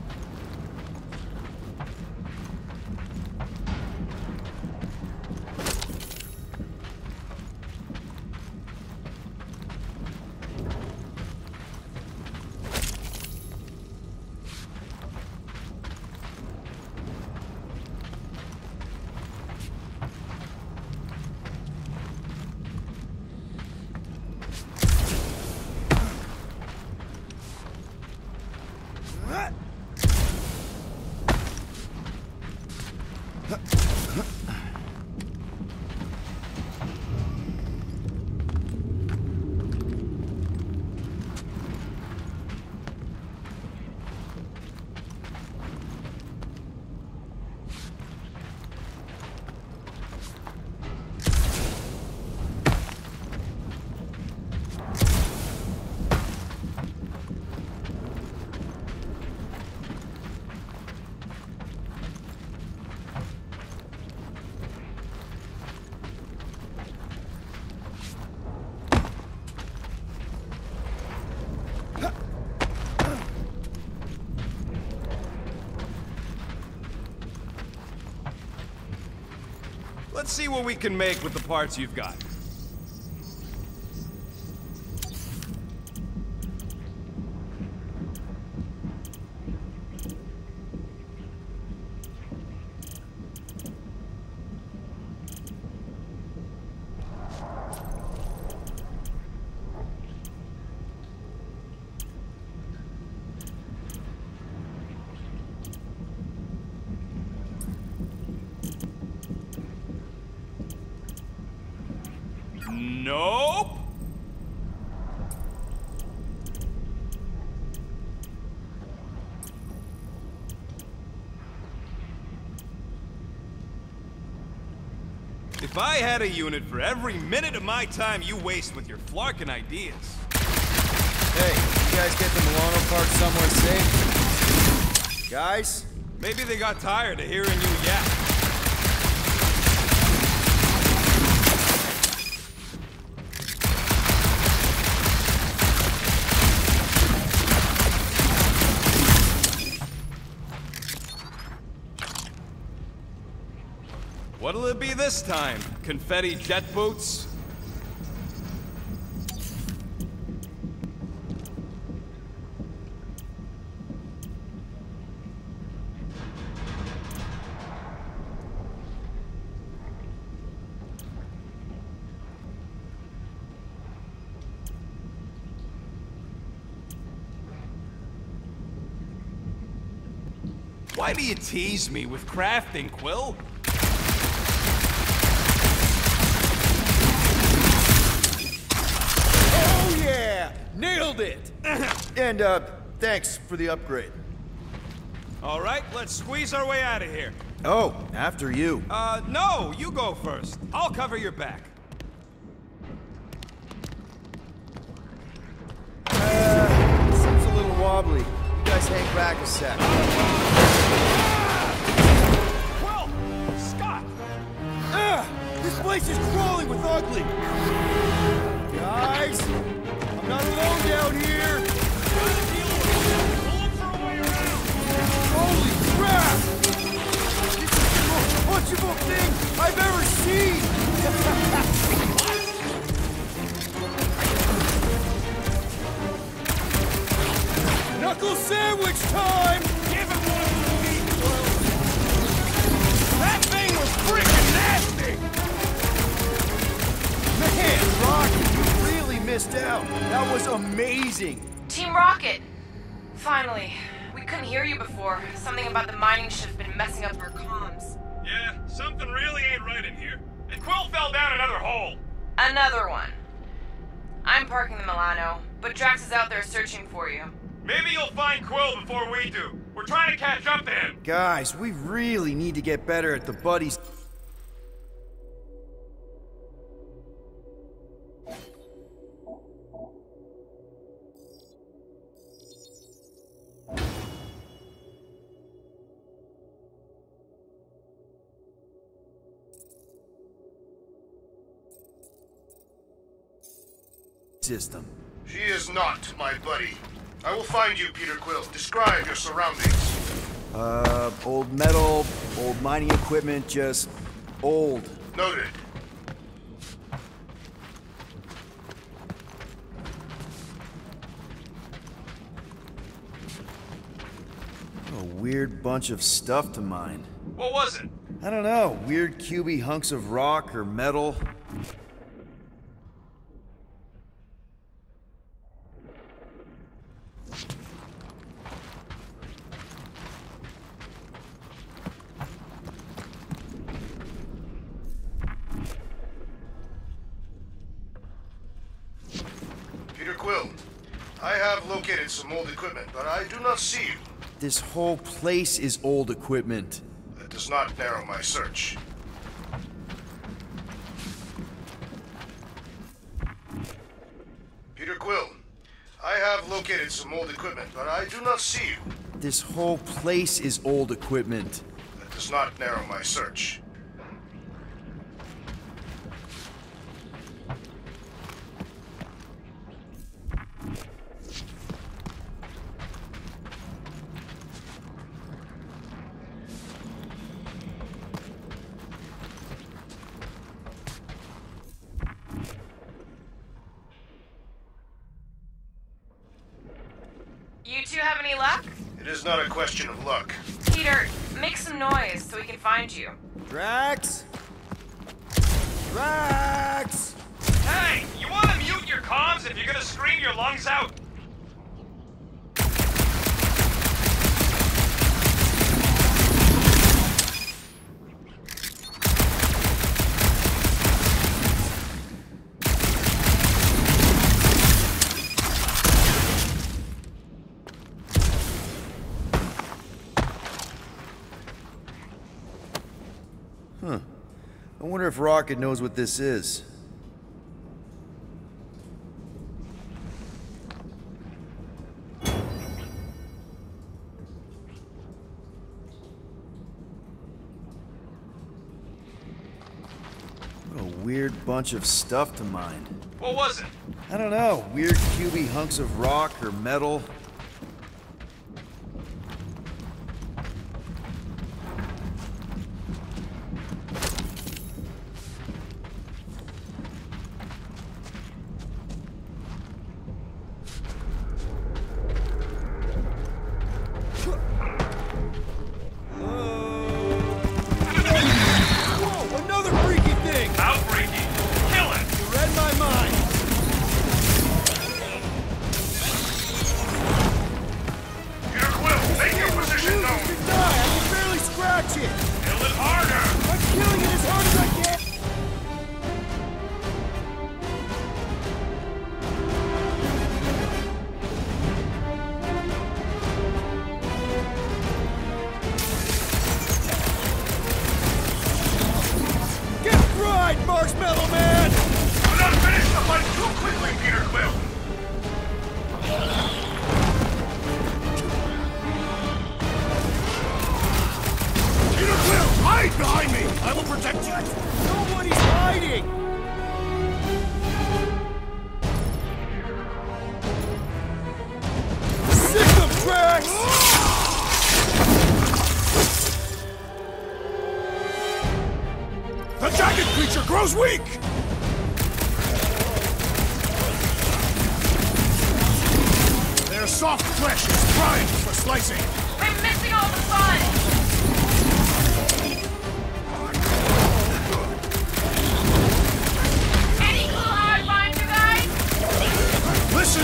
Let's see what we can make with the parts you've got. Nope. If I had a unit for every minute of my time you waste with your flarkin' ideas. Hey, you guys get the Milano part somewhere safe? Guys? Maybe they got tired of hearing you yap. What'll it be this time? Confetti jet boots? Why do you tease me with crafting, Quill? Nailed it! And, thanks for the upgrade. All right, let's squeeze our way out of here. Oh, after you. No, you go first. I'll cover your back. Seems a little wobbly. You guys hang back a sec. Well, Scott! This place is crawling with ugly! Guys! I'm not alone down here! Holy crap! This is the most punchable thing I've ever seen! Knuckle sandwich time! Give him one of me, Quill! That thing was freaking nasty! Man, Rocky, you really missed That was amazing! Team Rocket! Finally. We couldn't hear you before. Something about the mining ship's been messing up our comms. Yeah, something really ain't right in here. And Quill fell down another hole. Another one. I'm parking the Milano, but Drax is out there searching for you. Maybe you'll find Quill before we do. We're trying to catch up to him. Guys, we really need to get better at the buddies. System. She is not my buddy. I will find you, Peter Quill. Describe your surroundings. Old metal, old mining equipment, just old. Noted. A weird bunch of stuff to mine. What was it? I don't know, weird cubey hunks of rock or metal. Peter Quill, I have located some old equipment, but I do not see you. This whole place is old equipment. That does not narrow my search. Peter Quill, I have located some old equipment, but I do not see you. This whole place is old equipment. That does not narrow my search. You two have any luck? It is not a question of luck. Peter, make some noise so we can find you. Drax? Drax! Hey, you want to mute your comms if you're gonna scream your lungs out? Huh. I wonder if Rocket knows what this is. What a weird bunch of stuff to mine. What was it? I don't know, weird cubey hunks of rock or metal. Whoa, another freaky thing! Outbreaking. Kill it. You read my mind. Peter Quill, make your position You known. can die. I can barely scratch it. Kill it harder. I'm killing it as hard as I can. Get fried, Marshmallow Man! Do not finish the fight too quickly, Peter Quill. Peter Quill, hide behind me! I will protect you! Nobody's hiding! Sick of Drax! The jagged creature grows weak! Their soft flesh is primed for slicing! We're missing all the fun! Any clue how I find you guys? Listen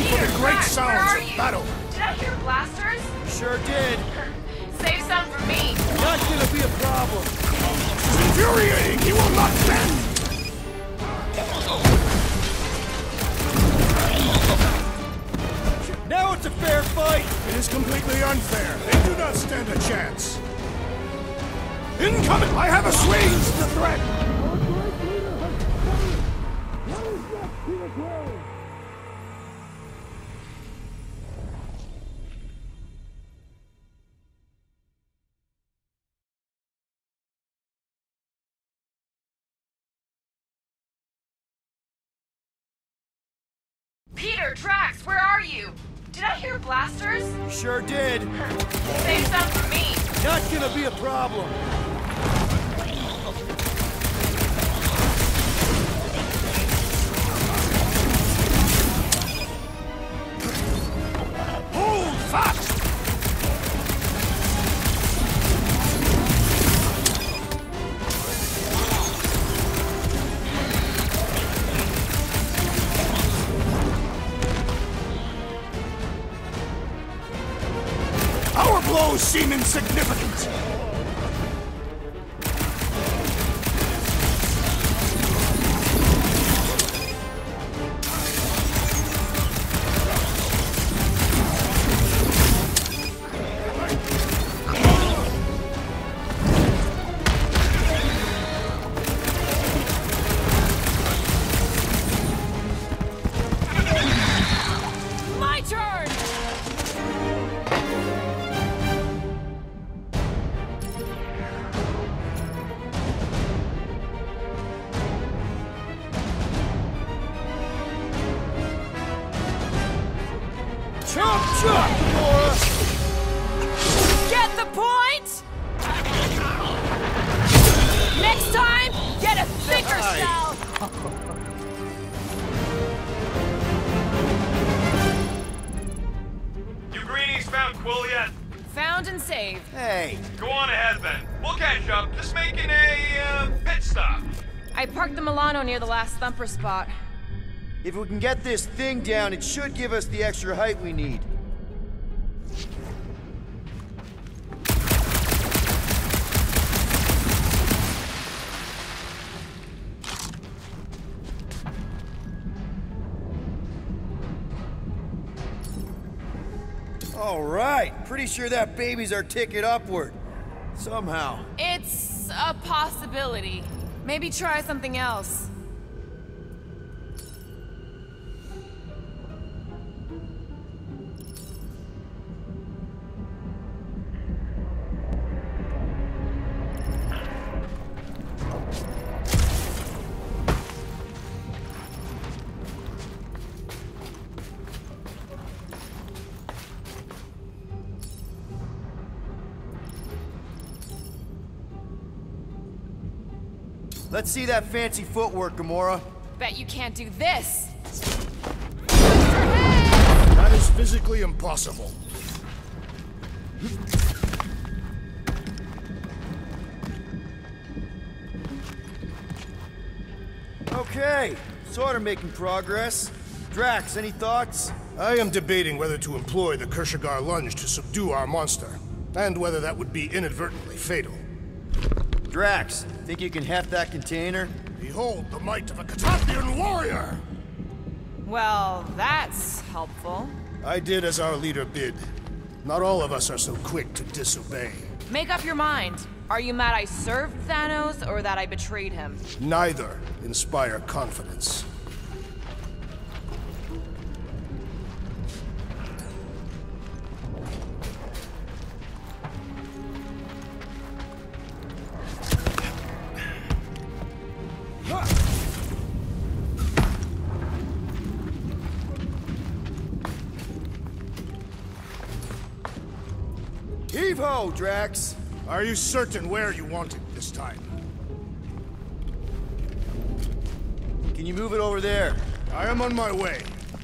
infuriating! He will not bend! Now it's a fair fight! It is completely unfair. They do not stand a chance. Incoming! I have a swing! The threat! Peter, Drax, where are you? Did I hear blasters? Sure did. Save some for me. Not gonna be a problem. Hold fast! Our blows seem insignificant. My turn! Chop, chop, Gamora! Get the point? Next time, get a thicker shell! You greenies found Quill yet? Found and saved. Hey, Go on ahead then. We'll catch up. Just making a pit stop. I parked the Milano near the last thumper spot. if we can get this thing down, it should give us the extra height we need. All right, pretty sure that baby's our ticket upward. Somehow. It's a possibility. Maybe try something else. Let's see that fancy footwork, Gamora. Bet you can't do this. That is physically impossible. Okay, sort of making progress. Drax, any thoughts? I am debating whether to employ the Kershagar lunge to subdue our monster, and whether that would be inadvertently fatal. Drax, think you can heft that container? Behold the might of a Catathian warrior! Well, that's helpful. I did as our leader bid. Not all of us are so quick to disobey. Make up your mind. Are you mad I served Thanos or that I betrayed him? Neither inspire confidence. Heave-ho, Drax! Are you certain where you want it this time? Can you move it over there? I am on my way.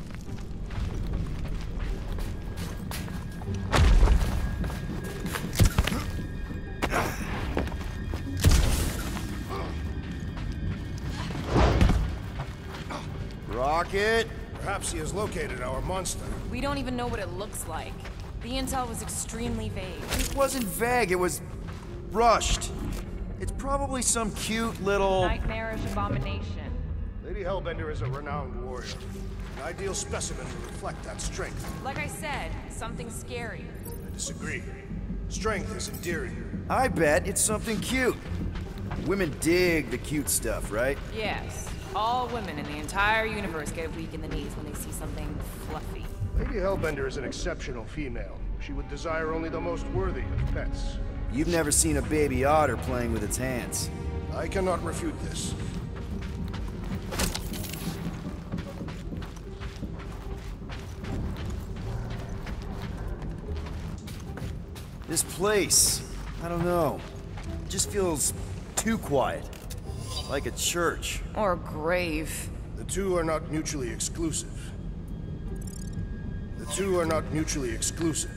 Rocket! Perhaps he has located our monster. We don't even know what it looks like. The intel was extremely vague. It wasn't vague, it was rushed. It's Probably some cute little... Nightmarish abomination. Lady Hellbender is a renowned warrior. An ideal specimen to reflect that strength. Like I said, something scary. I disagree. Strength is endearing. I bet it's something cute. Women dig the cute stuff, right? Yes. All women in the entire universe get weak in the knees when they see something fluffy. Lady Hellbender is an exceptional female. She would desire only the most worthy of pets. You've never seen a baby otter playing with its hands. I cannot refute this. This place, I don't know, just feels too quiet. Like a church. Or a grave. The two are not mutually exclusive. The two are not mutually exclusive.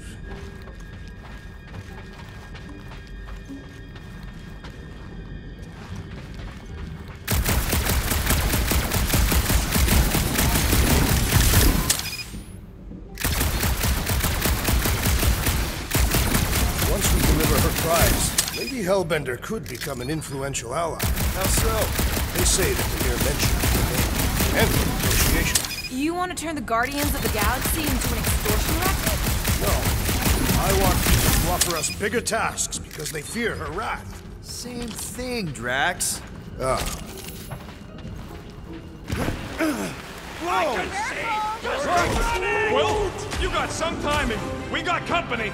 Once we deliver her prize, Lady Hellbender could become an influential ally. How so? They say that the mere mention of her name and the negotiation. You want to turn the Guardians of the Galaxy into an extortion racket? No, I want them to offer us bigger tasks because they fear her wrath. Same thing, Drax. Well, you got some timing. We got company.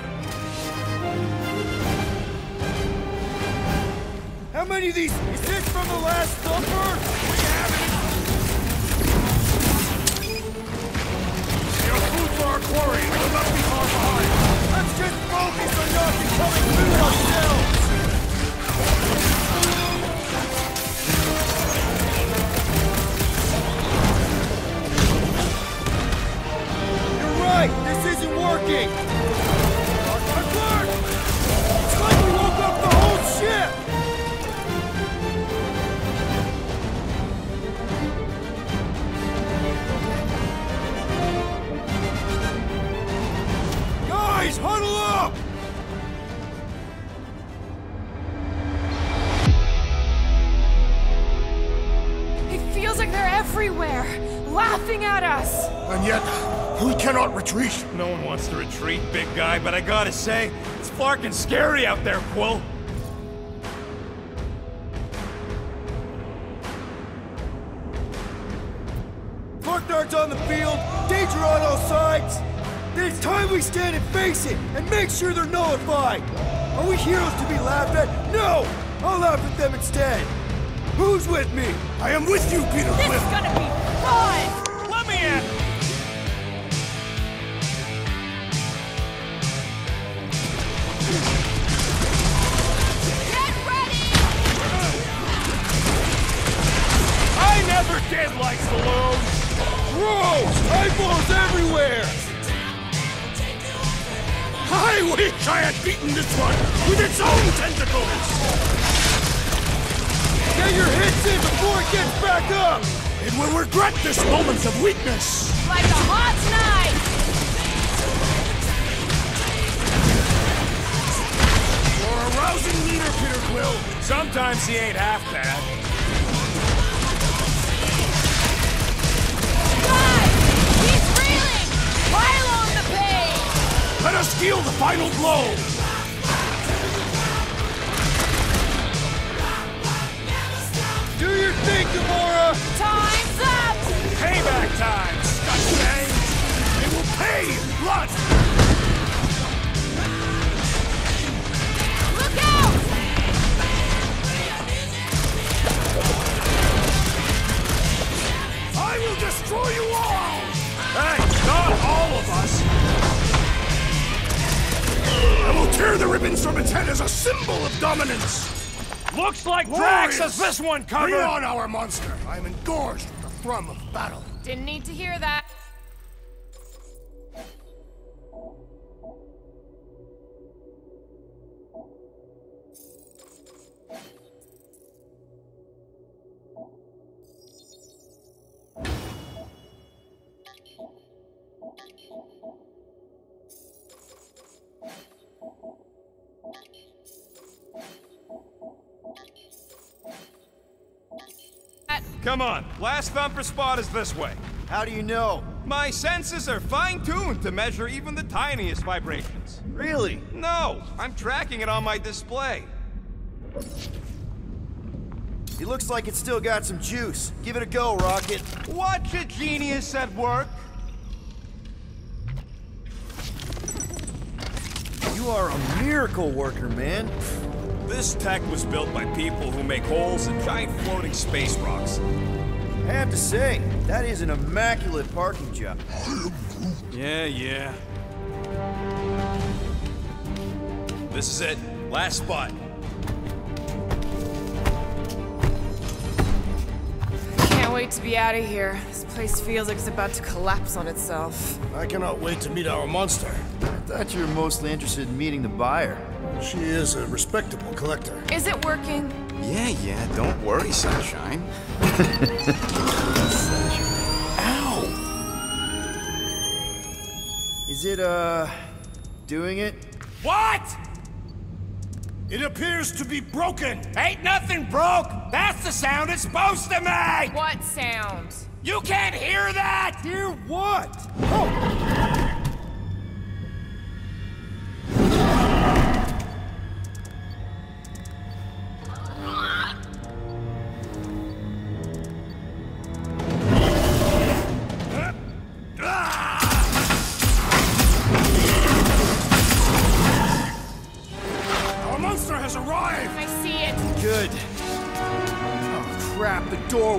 How many of these? Is this from the last supper? We have it. Your food for our quarry will not be far behind. Let's just focus on not becoming food ourselves! You're right! This isn't working! It's like we woke up the whole ship! Guys, huddle up! It feels like they're everywhere, laughing at us. And yet, we cannot retreat. No one wants to retreat, big guy, but I gotta say, it's fucking scary out there, Quill. Darts on the field, danger on all sides. Then it's time we stand and face it, and make sure they're nullified. Are we heroes to be laughed at? No! I'll laugh at them instead. Who's with me? I am with you, Peter This Quill. is gonna be fun! Let me in! Get ready! I never did like saloons! Whoa! Eyeballs everywhere! I wish I had beaten this one with its own tentacles! Get your hits in before it gets back up! It will regret this moment of weakness! Like a hot knife! You're a rousing leader, Peter Quill. Sometimes he ain't half bad. Guys! He's reeling! Pile on the pain! Let us deal the final blow! Do your thing, Gamora! Time's up! Payback time, Scutbang! It will pay in blood! Look out! I will destroy you all! Hey, not all of us! I will tear the ribbons from its head as a symbol of dominance! Looks like Drax has this one covered! Bring on our monster. I am engorged with the thrum of battle. Didn't need to hear that. Come on, last thumper spot is this way. How do you know? My senses are fine-tuned to measure even the tiniest vibrations. Really? No, I'm tracking it on my display. It looks like it's still got some juice. Give it a go, Rocket. Watch a genius at work. You are a miracle worker, man. This tech was built by people who make holes in giant floating space rocks. I have to say, that is an immaculate parking job. Yeah. This is it. Last spot. Can't wait to be out of here. This place feels like it's about to collapse on itself. I cannot wait to meet our monster. I thought you were mostly interested in meeting the buyer. She is a respectable collector. Is it working? Yeah, don't worry, Sunshine. Ow! Is it, doing it? What? It appears to be broken. Ain't nothing broke. That's the sound it's supposed to make. What sound? You can't hear that. Hear what? Our monster has arrived. I see it. Good. Oh, crap, the door,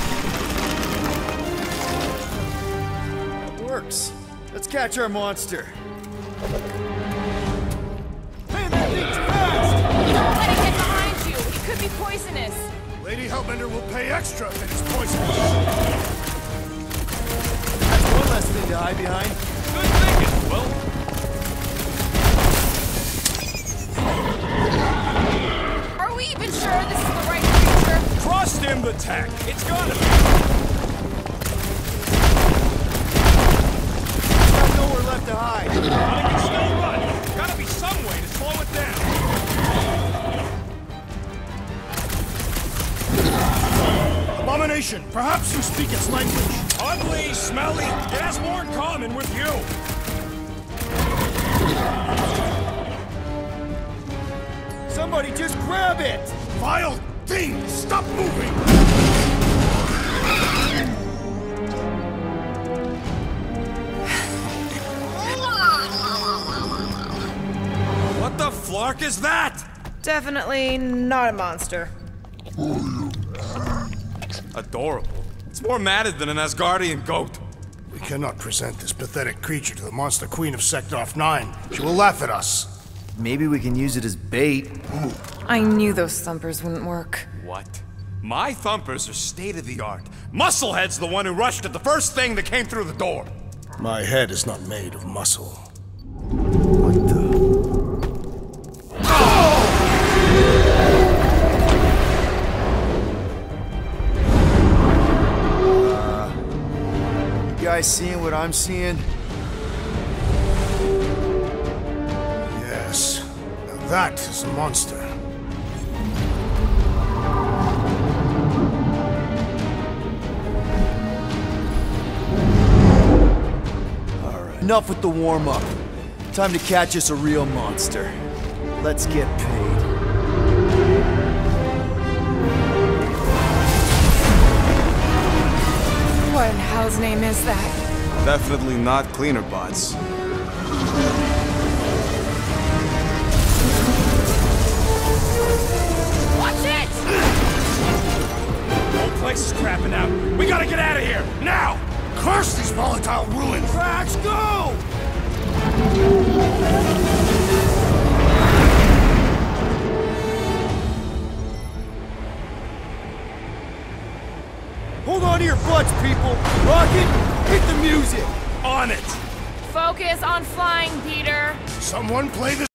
That works. Let's catch our monster. Man, that thing's fast! Don't let it get behind you. It could be poisonous. Lady Hellbender will pay extra if it's poisonous. That's one less thing to hide behind. Good thinking, Will. Are we even sure this is the right creature? Trust him, the tech. It's gotta be. Got nowhere left to hide. But it can still run. Gotta be some way to slow it down. Abomination, perhaps you speak its language. Ugly, smelly, it has more in common with you. Somebody just grab it! Vile thing, stop moving! What the flark is that? Definitely not a monster. Adorable. It's more matted than an Asgardian goat. We cannot present this pathetic creature to the monster queen of Seknarf 9. She will laugh at us. Maybe we can use it as bait. I knew those thumpers wouldn't work. What? My thumpers are state-of-the-art. Musclehead's the one who rushed at the first thing that came through the door. My head is not made of muscle. What the? You guys seeing what I'm seeing? Yes. Now that is a monster. Enough with the warm-up. Time to catch us a real monster. Let's get paid. What in hell's name is that? Definitely not cleaner bots. Watch it! The whole place is crapping out. We gotta get out of here, now! Curse these volatile ruins! Cracks, go! Hold on to your butts, people! Rocket, hit the music! On it! Focus on flying, Peter. Someone play the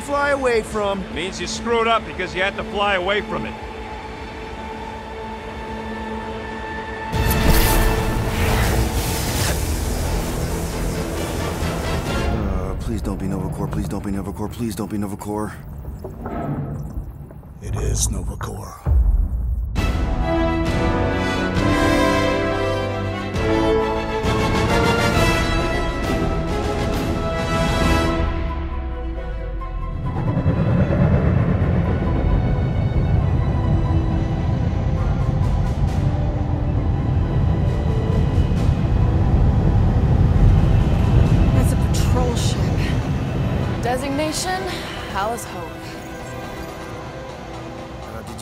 fly away from. Means you screwed up because you had to fly away from it. Please don't be Nova Corps, please don't be Nova Corps, please don't be Nova Corps. It is Nova Corps. It's a patrol ship. Designation, Alice Hope.